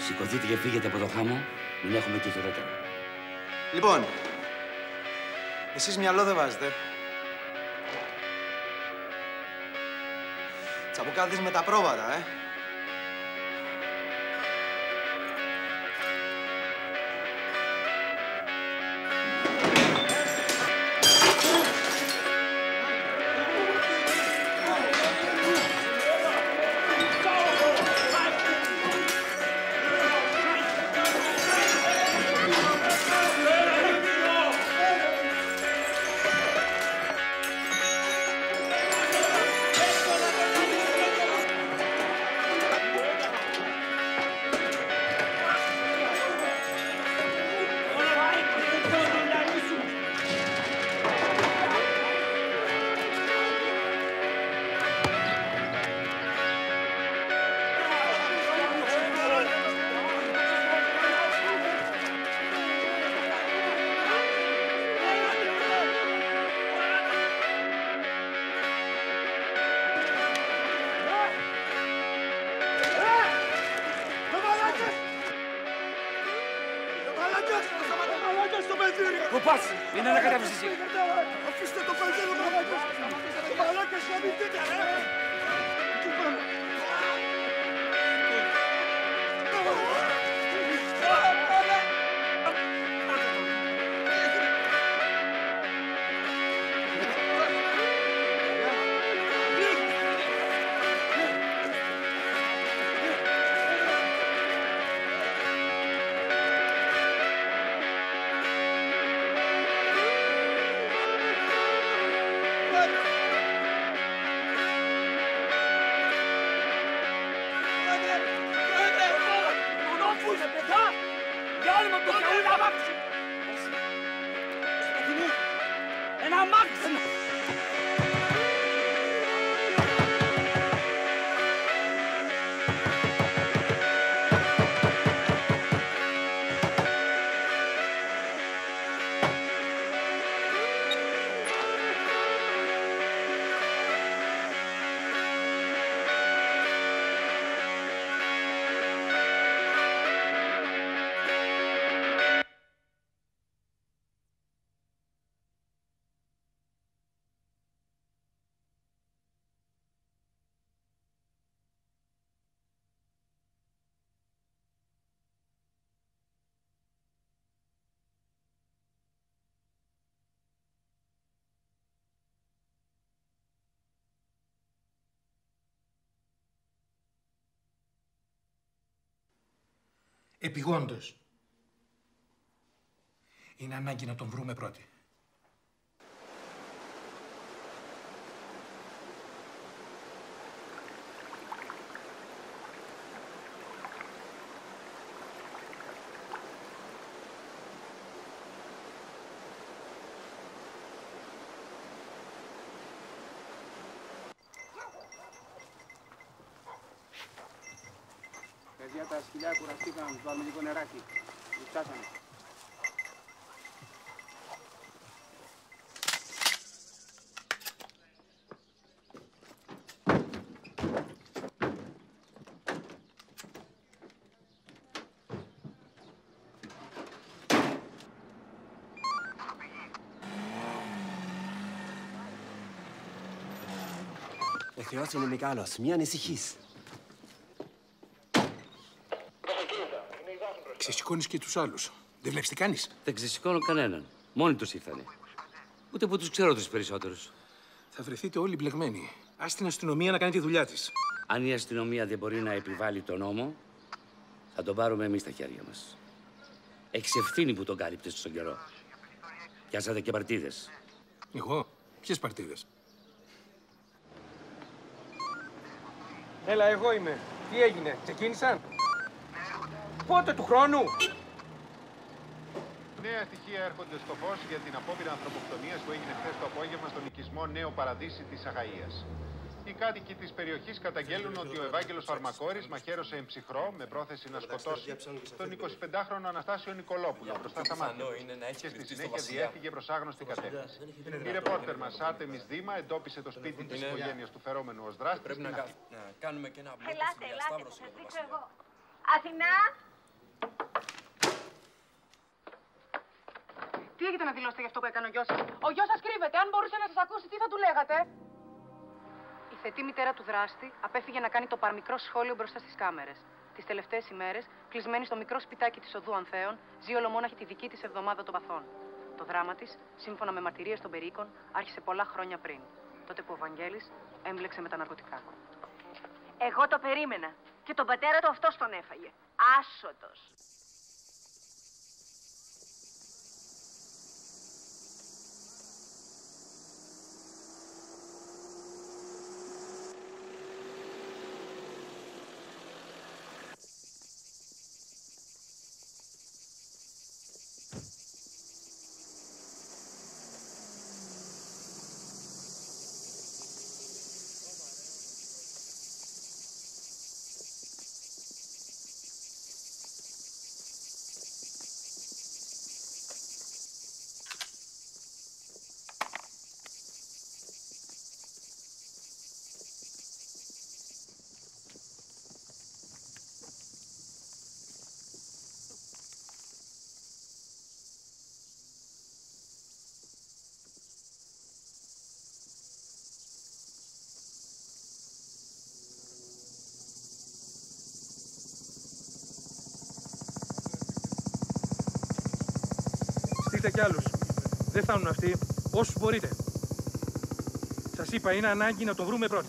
[SPEAKER 11] Σηκωθείτε και φύγετε από το χάμο, μην έχουμε και χειρότερα.
[SPEAKER 2] Λοιπόν, εσείς μυαλό δεν βάζετε. Τσαμπουκάδες με τα πρόβατα, ε.
[SPEAKER 3] Πού πας, είναι να κατέβεις εσύ.
[SPEAKER 10] Αφήστε το παγίδο, μαλάκες. Μαλάκες, να μην δείτε, ρε.
[SPEAKER 3] Ένα αμάξι!
[SPEAKER 8] Επιγόντως. Είναι ανάγκη να τον βρούμε πρώτοι.
[SPEAKER 3] Παιδιά, τα σκυλιά κουραστήκαν, τους βάλουμε λίγο νεράκι. Φτάσανε.
[SPEAKER 4] Ο Θεός είναι μεγάλος, μη ανησυχείς.
[SPEAKER 8] Ξεσηκώνεις και τους άλλους. Δεν βλέπεις τι κάνεις.
[SPEAKER 11] Δεν ξεσηκώνω κανέναν. Μόνοι τους ήρθανε. Ούτε που τους ξέρω τους περισσότερους.
[SPEAKER 8] Θα βρεθείτε όλοι μπλεγμένοι. Ας την αστυνομία να κάνει τη δουλειά της.
[SPEAKER 11] Αν η αστυνομία δεν μπορεί να επιβάλλει τον νόμο, θα τον πάρουμε εμείς στα χέρια μας. Έχεις ευθύνη που τον κάλυπτες στον καιρό. Πιάσατε και παρτίδες.
[SPEAKER 8] Εγώ. Ποιες παρτίδες?
[SPEAKER 3] Έλα, εγώ είμαι. Τι έγινε, ξεκίνησαν? Πότε του χρόνου?
[SPEAKER 1] Νέα στοιχεία έρχονται στο φως για την απόπειρα ανθρωποκτονίας που έγινε χθες το απόγευμα στον οικισμό Νέο Παραδείσι της Αχαΐας. Οι κάτοικοι της περιοχής καταγγέλνουν ότι ο Ευάγγελος Φαρμακόρης μαχαίρωσε εμψυχρό με πρόθεση να σκοτώσει τον εικοσιπεντάχρονο Αναστάσιο Νικολόπουλο μπροστά στα μάτια και στη συνέχεια διέφυγε προς άγνωστη κατεύθυνση. Η ρεπόρτερ μας Άρτεμις Δήμα εντόπισε το σπίτι της οικογένειας του φερόμενου ως δράστη.
[SPEAKER 15] Πρέπει να κάνουμε και ένα μπλοκ.
[SPEAKER 22] Ελάτε, ελάτε, θα σας δείξω εγώ. Αθηνά, έχετε να δηλώσετε για αυτό που έκανε ο γιος σας? Ο γιος σας κρύβεται. Αν μπορούσε να σας ακούσει, τι θα του λέγατε? Η θετή μητέρα του δράστη απέφυγε να κάνει το παρμικρό σχόλιο μπροστά στις κάμερες. Τις τελευταίες ημέρες, κλεισμένη στο μικρό σπιτάκι της οδού Ανθέων, ζει ολομόναχη τη δική της εβδομάδα των παθών. Το δράμα της, σύμφωνα με μαρτυρίες των περίκων, άρχισε πολλά χρόνια πριν. Τότε που ο Βαγγέλης έμπλεξε με τα ναρκωτικά.
[SPEAKER 18] Εγώ το περίμενα. Και τον πατέρα του αυτός τον έφαγε. Άσωτος.
[SPEAKER 8] Στείλτε κι άλλους. Δεν φτάνουν αυτοί. Όσους μπορείτε. Σας είπα, είναι ανάγκη να τον βρούμε πρώτοι.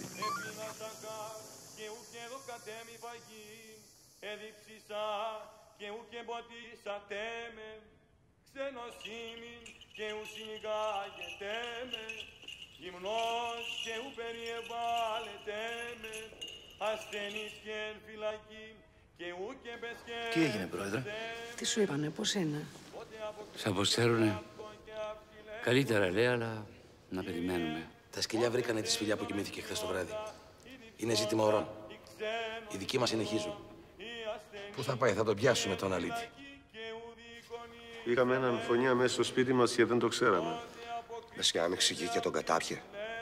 [SPEAKER 17] Τι έγινε, Πρόεδρε?
[SPEAKER 16] Τι σου είπανε, πώς είναι?
[SPEAKER 11] Σ' αποστέρουνε. Καλύτερα λέει, αλλά να περιμένουμε.
[SPEAKER 17] Τα σκυλιά βρήκανε τη σφυλιά που κοιμήθηκε χθες το βράδυ. Είναι ζήτημα ωρών. Οι δικοί μας συνεχίζουν. Πού θα πάει, θα τον πιάσουμε τον αλήτη.
[SPEAKER 19] Είχαμε έναν φωνιά μέσα στο σπίτι μας και δεν το ξέραμε.
[SPEAKER 6] Λες και να μην ξηγεί και τον κατάπιε.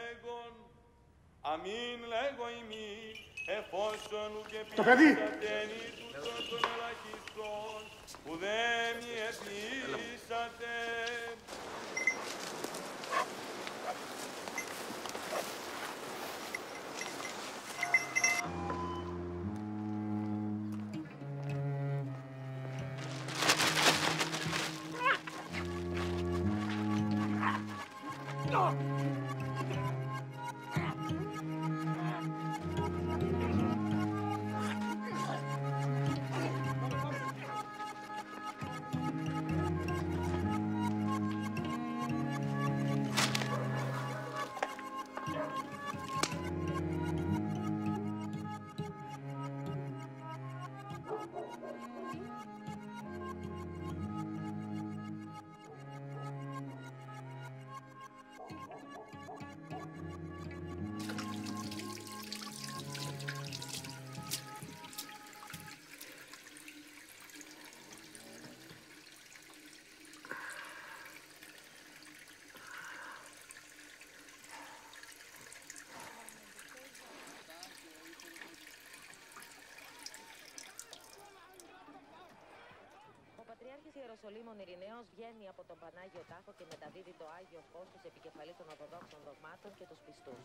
[SPEAKER 10] Το παιδί!
[SPEAKER 23] Που δεν μιετήσατε.
[SPEAKER 24] Πατριάρχης Ιεροσολύμων Ειρηναίος βγαίνει από τον Πανάγιο Τάφο και μεταδίδει το Άγιο Φως στους επικεφαλής των Ορθοδόξων δογμάτων και τους πιστούς.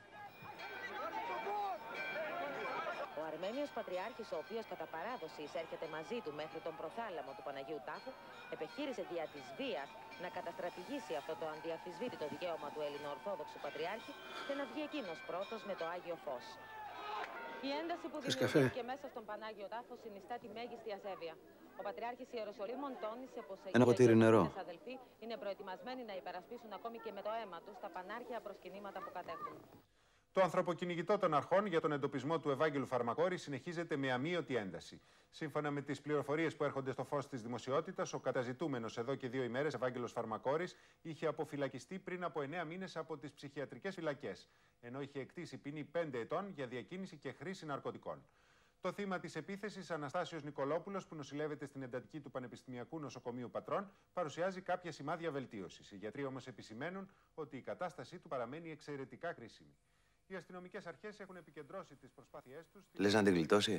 [SPEAKER 24] Ο Αρμένιος Πατριάρχης, ο οποίος κατά παράδοση εισέρχεται μαζί του μέχρι τον προθάλαμο του Παναγίου Τάφου, επεχείρησε δια της βίας να καταστρατηγήσει αυτό το αντιαφισβήτητο δικαίωμα του Ελληνοορθόδοξου Πατριάρχη και να βγει εκείνος πρώτος με το Άγιο Φως. Η ένταση που δημιουργήθηκε μέσα στον Πανάγιο Τάφο συνιστά τη μέγιστη ασέβεια. Ο Πατριάρχης Ιεροσολύμων τόνισε πως οι Ιεροσολύμονες αδελφοί είναι προετοιμασμένοι να υπερασπίσουν ακόμη και με το αίμα τους τα πανάρχια προσκυνήματα που κατέχουν.
[SPEAKER 1] Το ανθρωποκυνηγητό των αρχών για τον εντοπισμό του Ευάγγελου Φαρμακόρη συνεχίζεται με αμείωτη ένταση. Σύμφωνα με τις πληροφορίες που έρχονται στο φως της δημοσιότητας, ο καταζητούμενος εδώ και δύο ημέρες, Ευάγγελος Φαρμακόρης, είχε αποφυλακιστεί πριν από εννέα μήνες από τις ψυχιατρικές φυλακές, ενώ είχε εκτίσει ποινή πέντε ετών για διακίνηση και χρήση ναρκωτικών. Το θύμα της επίθεσης, Αναστάσιος Νικολόπουλος, που νοσηλεύεται στην εντατική του Πανεπιστημιακού Νοσοκομείου Πατρών, παρουσιάζει κάποια σημάδια βελτίωσης. Οι γιατροί όμως επισημαίνουν ότι η κατάστασή του παραμένει εξαιρετικά κρίσιμη. Οι αστυνομικές αρχές έχουν επικεντρώσει τις προσπάθειές τους...
[SPEAKER 17] Λες να την γλιτώσει?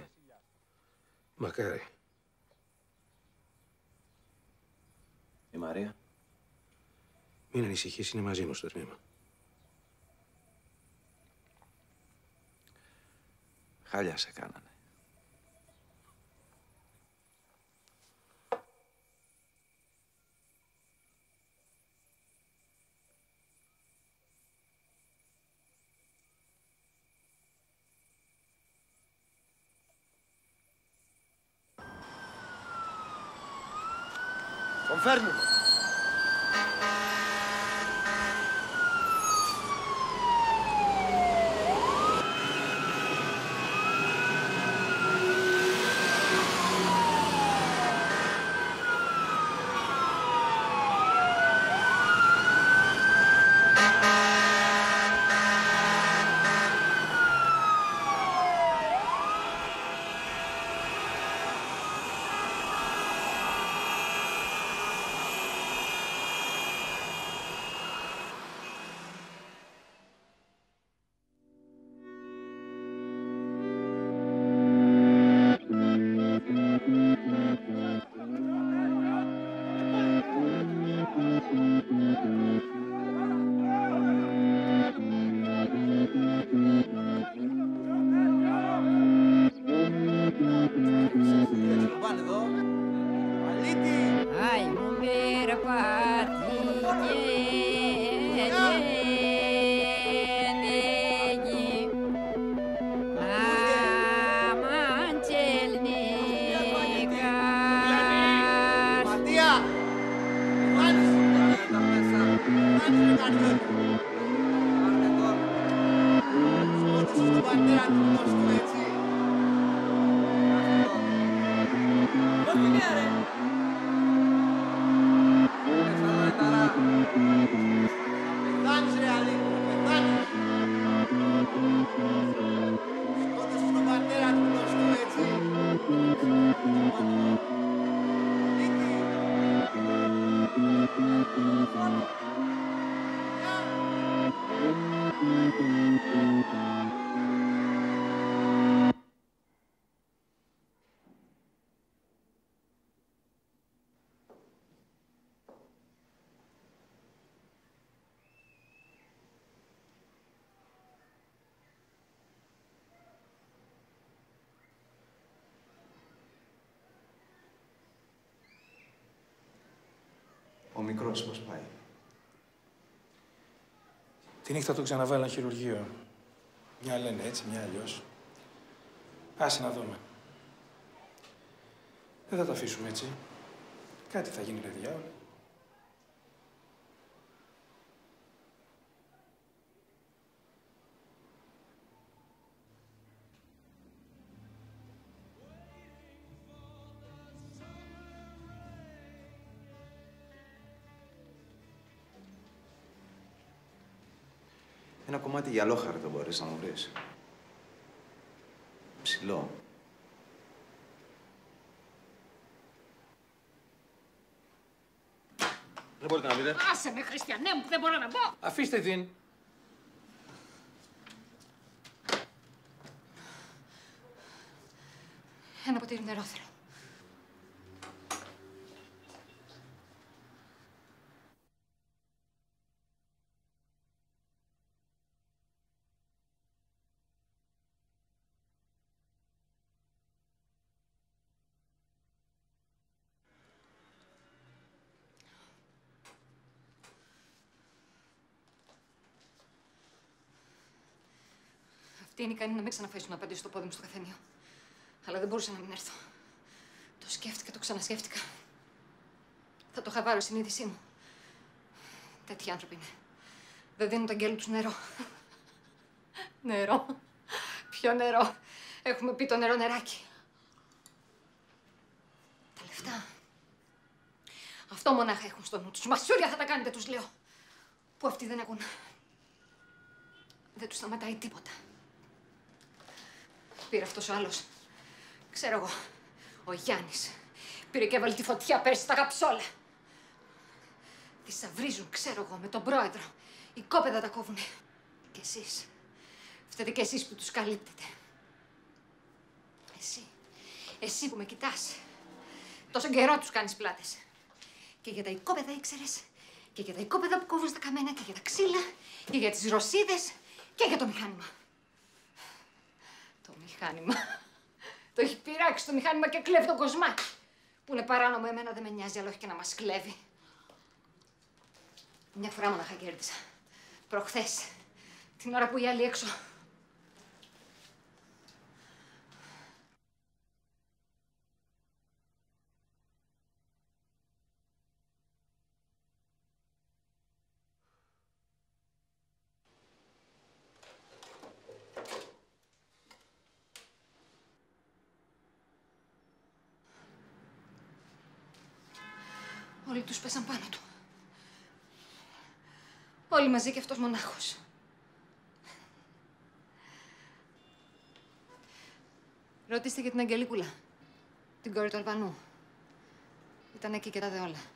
[SPEAKER 17] Μακάρι. Η Μαρία.
[SPEAKER 8] Μην ανησυχείς, είναι μαζί μου στο τμήμα.
[SPEAKER 2] Χάλια σε κάνανε.
[SPEAKER 3] Τον φέρνουμε.
[SPEAKER 2] Ο μικρός πώς πάει?
[SPEAKER 8] Τη νύχτα το ξαναβάλαν χειρουργείο. Μια λένε έτσι, μια αλλιώς. Άσε να δούμε. Δεν θα το αφήσουμε έτσι. Κάτι θα γίνει, ρε διάολο.
[SPEAKER 2] Ένα κομμάτι γυαλόχαρτο μπορείς να μου βρεις. Ψηλό.
[SPEAKER 8] Δεν μπορείτε να πείτε.
[SPEAKER 22] Άσε με, Χριστιανέ μου, που δεν μπορώ να μπω.
[SPEAKER 8] Αφήστε την.
[SPEAKER 22] Ένα ποτήρι νερό θέλω. Αυτή είναι ικανή να με ξαναφέσουν απέναντι στο πόδι μου στο καφενείο. Αλλά δεν μπορούσα να μην έρθω. Το σκέφτηκα, το ξανασκέφτηκα. Θα το είχα βάλει η συνείδησή μου. Τέτοιοι άνθρωποι είναι. Δεν δίνουν τα αγγέλου τους νερό. Νερό. Ποιο νερό. Έχουμε πει το νερό νεράκι. Τα λεφτά. Αυτό μονάχα έχουν στο νου τους. Μασούρια θα τα κάνετε, τους λέω. Που αυτοί δεν έχουν. Δεν τους σταματάει τίποτα. Πήρε αυτός ο άλλος. Ξέρω εγώ. Ο Γιάννης. Πήρε και έβαλε τη φωτιά πέρσι στα καψόλα. Θησαυρίζουν, ξέρω εγώ, με τον πρόεδρο. Οι κόπεδα τα κόβουνε. Και εσείς. Φταίτε και εσείς που τους καλύπτετε. Εσύ. Εσύ που με κοιτάς. Τόσο καιρό τους κάνεις πλάτες. Και για τα οικόπεδα ήξερες Και για τα οικόπεδα που κόβουν στα καμένα και για τα ξύλα και για τις ρωσίδες και για το μηχάνημα. Το μηχάνημα. Το έχει πειράξει το μηχάνημα και κλέβει τον κοσμάκι. Που είναι παράνομο, εμένα δεν με νοιάζει, αλλά όχι και να μας κλέβει. Μια φορά μονάχα κέρδισα. Προχθές. Την ώρα που οι άλλοι έξω. Όλοι τους πέσαν πάνω του. Όλοι μαζί και αυτός μονάχος. Ρωτήστε για την Αγγελίκουλα, την κόρη του Αλβανού. Ήταν εκεί και τα δε όλα.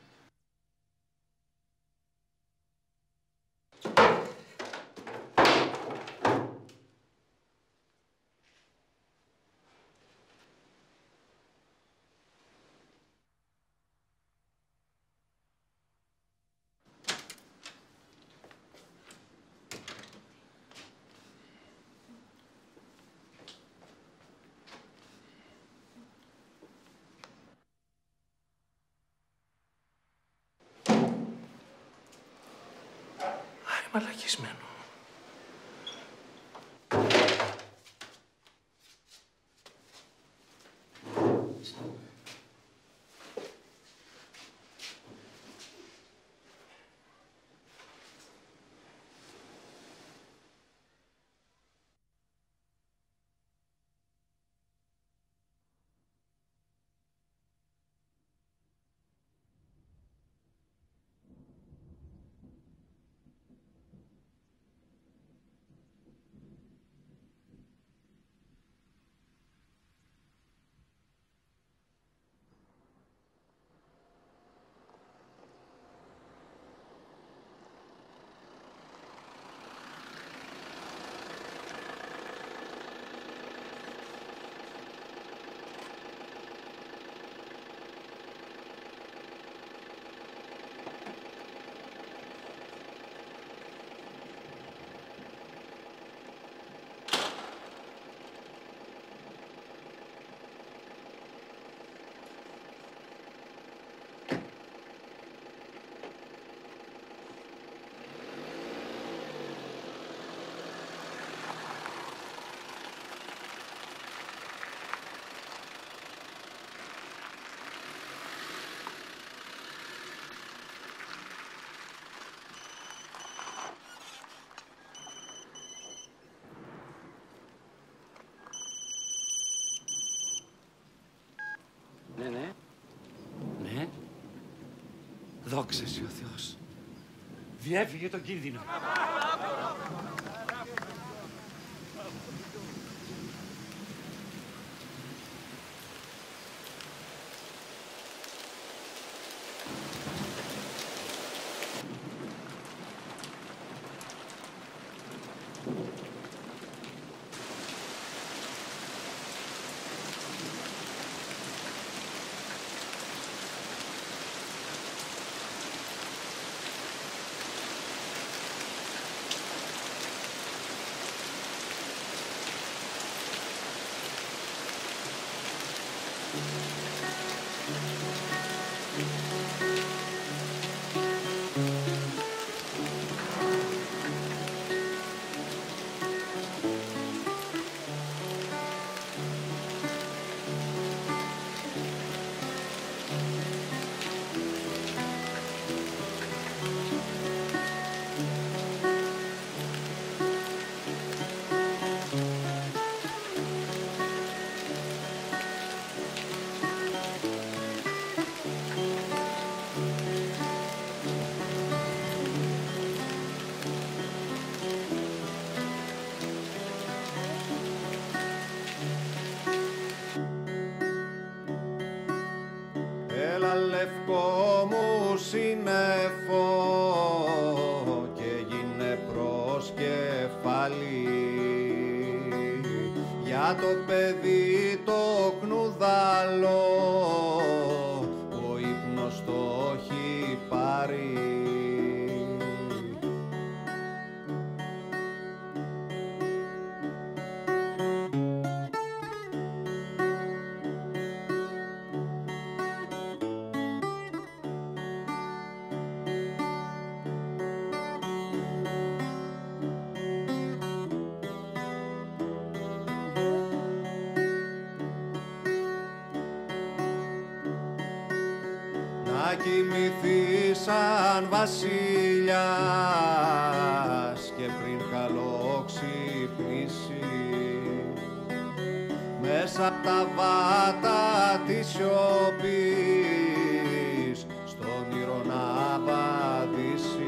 [SPEAKER 8] Μαλακισμένο.
[SPEAKER 11] Ναι, ναι. Ναι. Δόξα σοι ο Θεός. Διέφυγε το κίνδυνο.
[SPEAKER 9] λευκό μου σύννεφο και γίνε προς κεφάλι για το παιδί το χνουδάλο ο ύπνος το έχει πάρει. να κοιμηθεί σαν βασιλιάς και πριν καλό ξυπνήσει μέσα απ' τα βάτα της σιωπής στον ήρω να βαδίσει.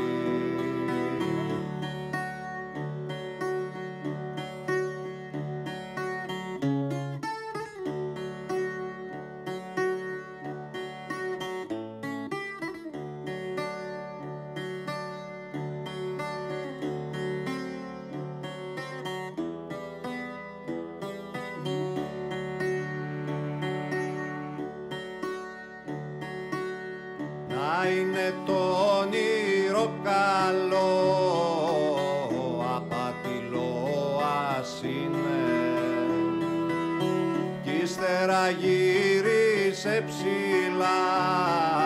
[SPEAKER 9] Να είναι το όνειρο καλό, απατηλό ας είναι, κι ύστερα γύρισε ψηλά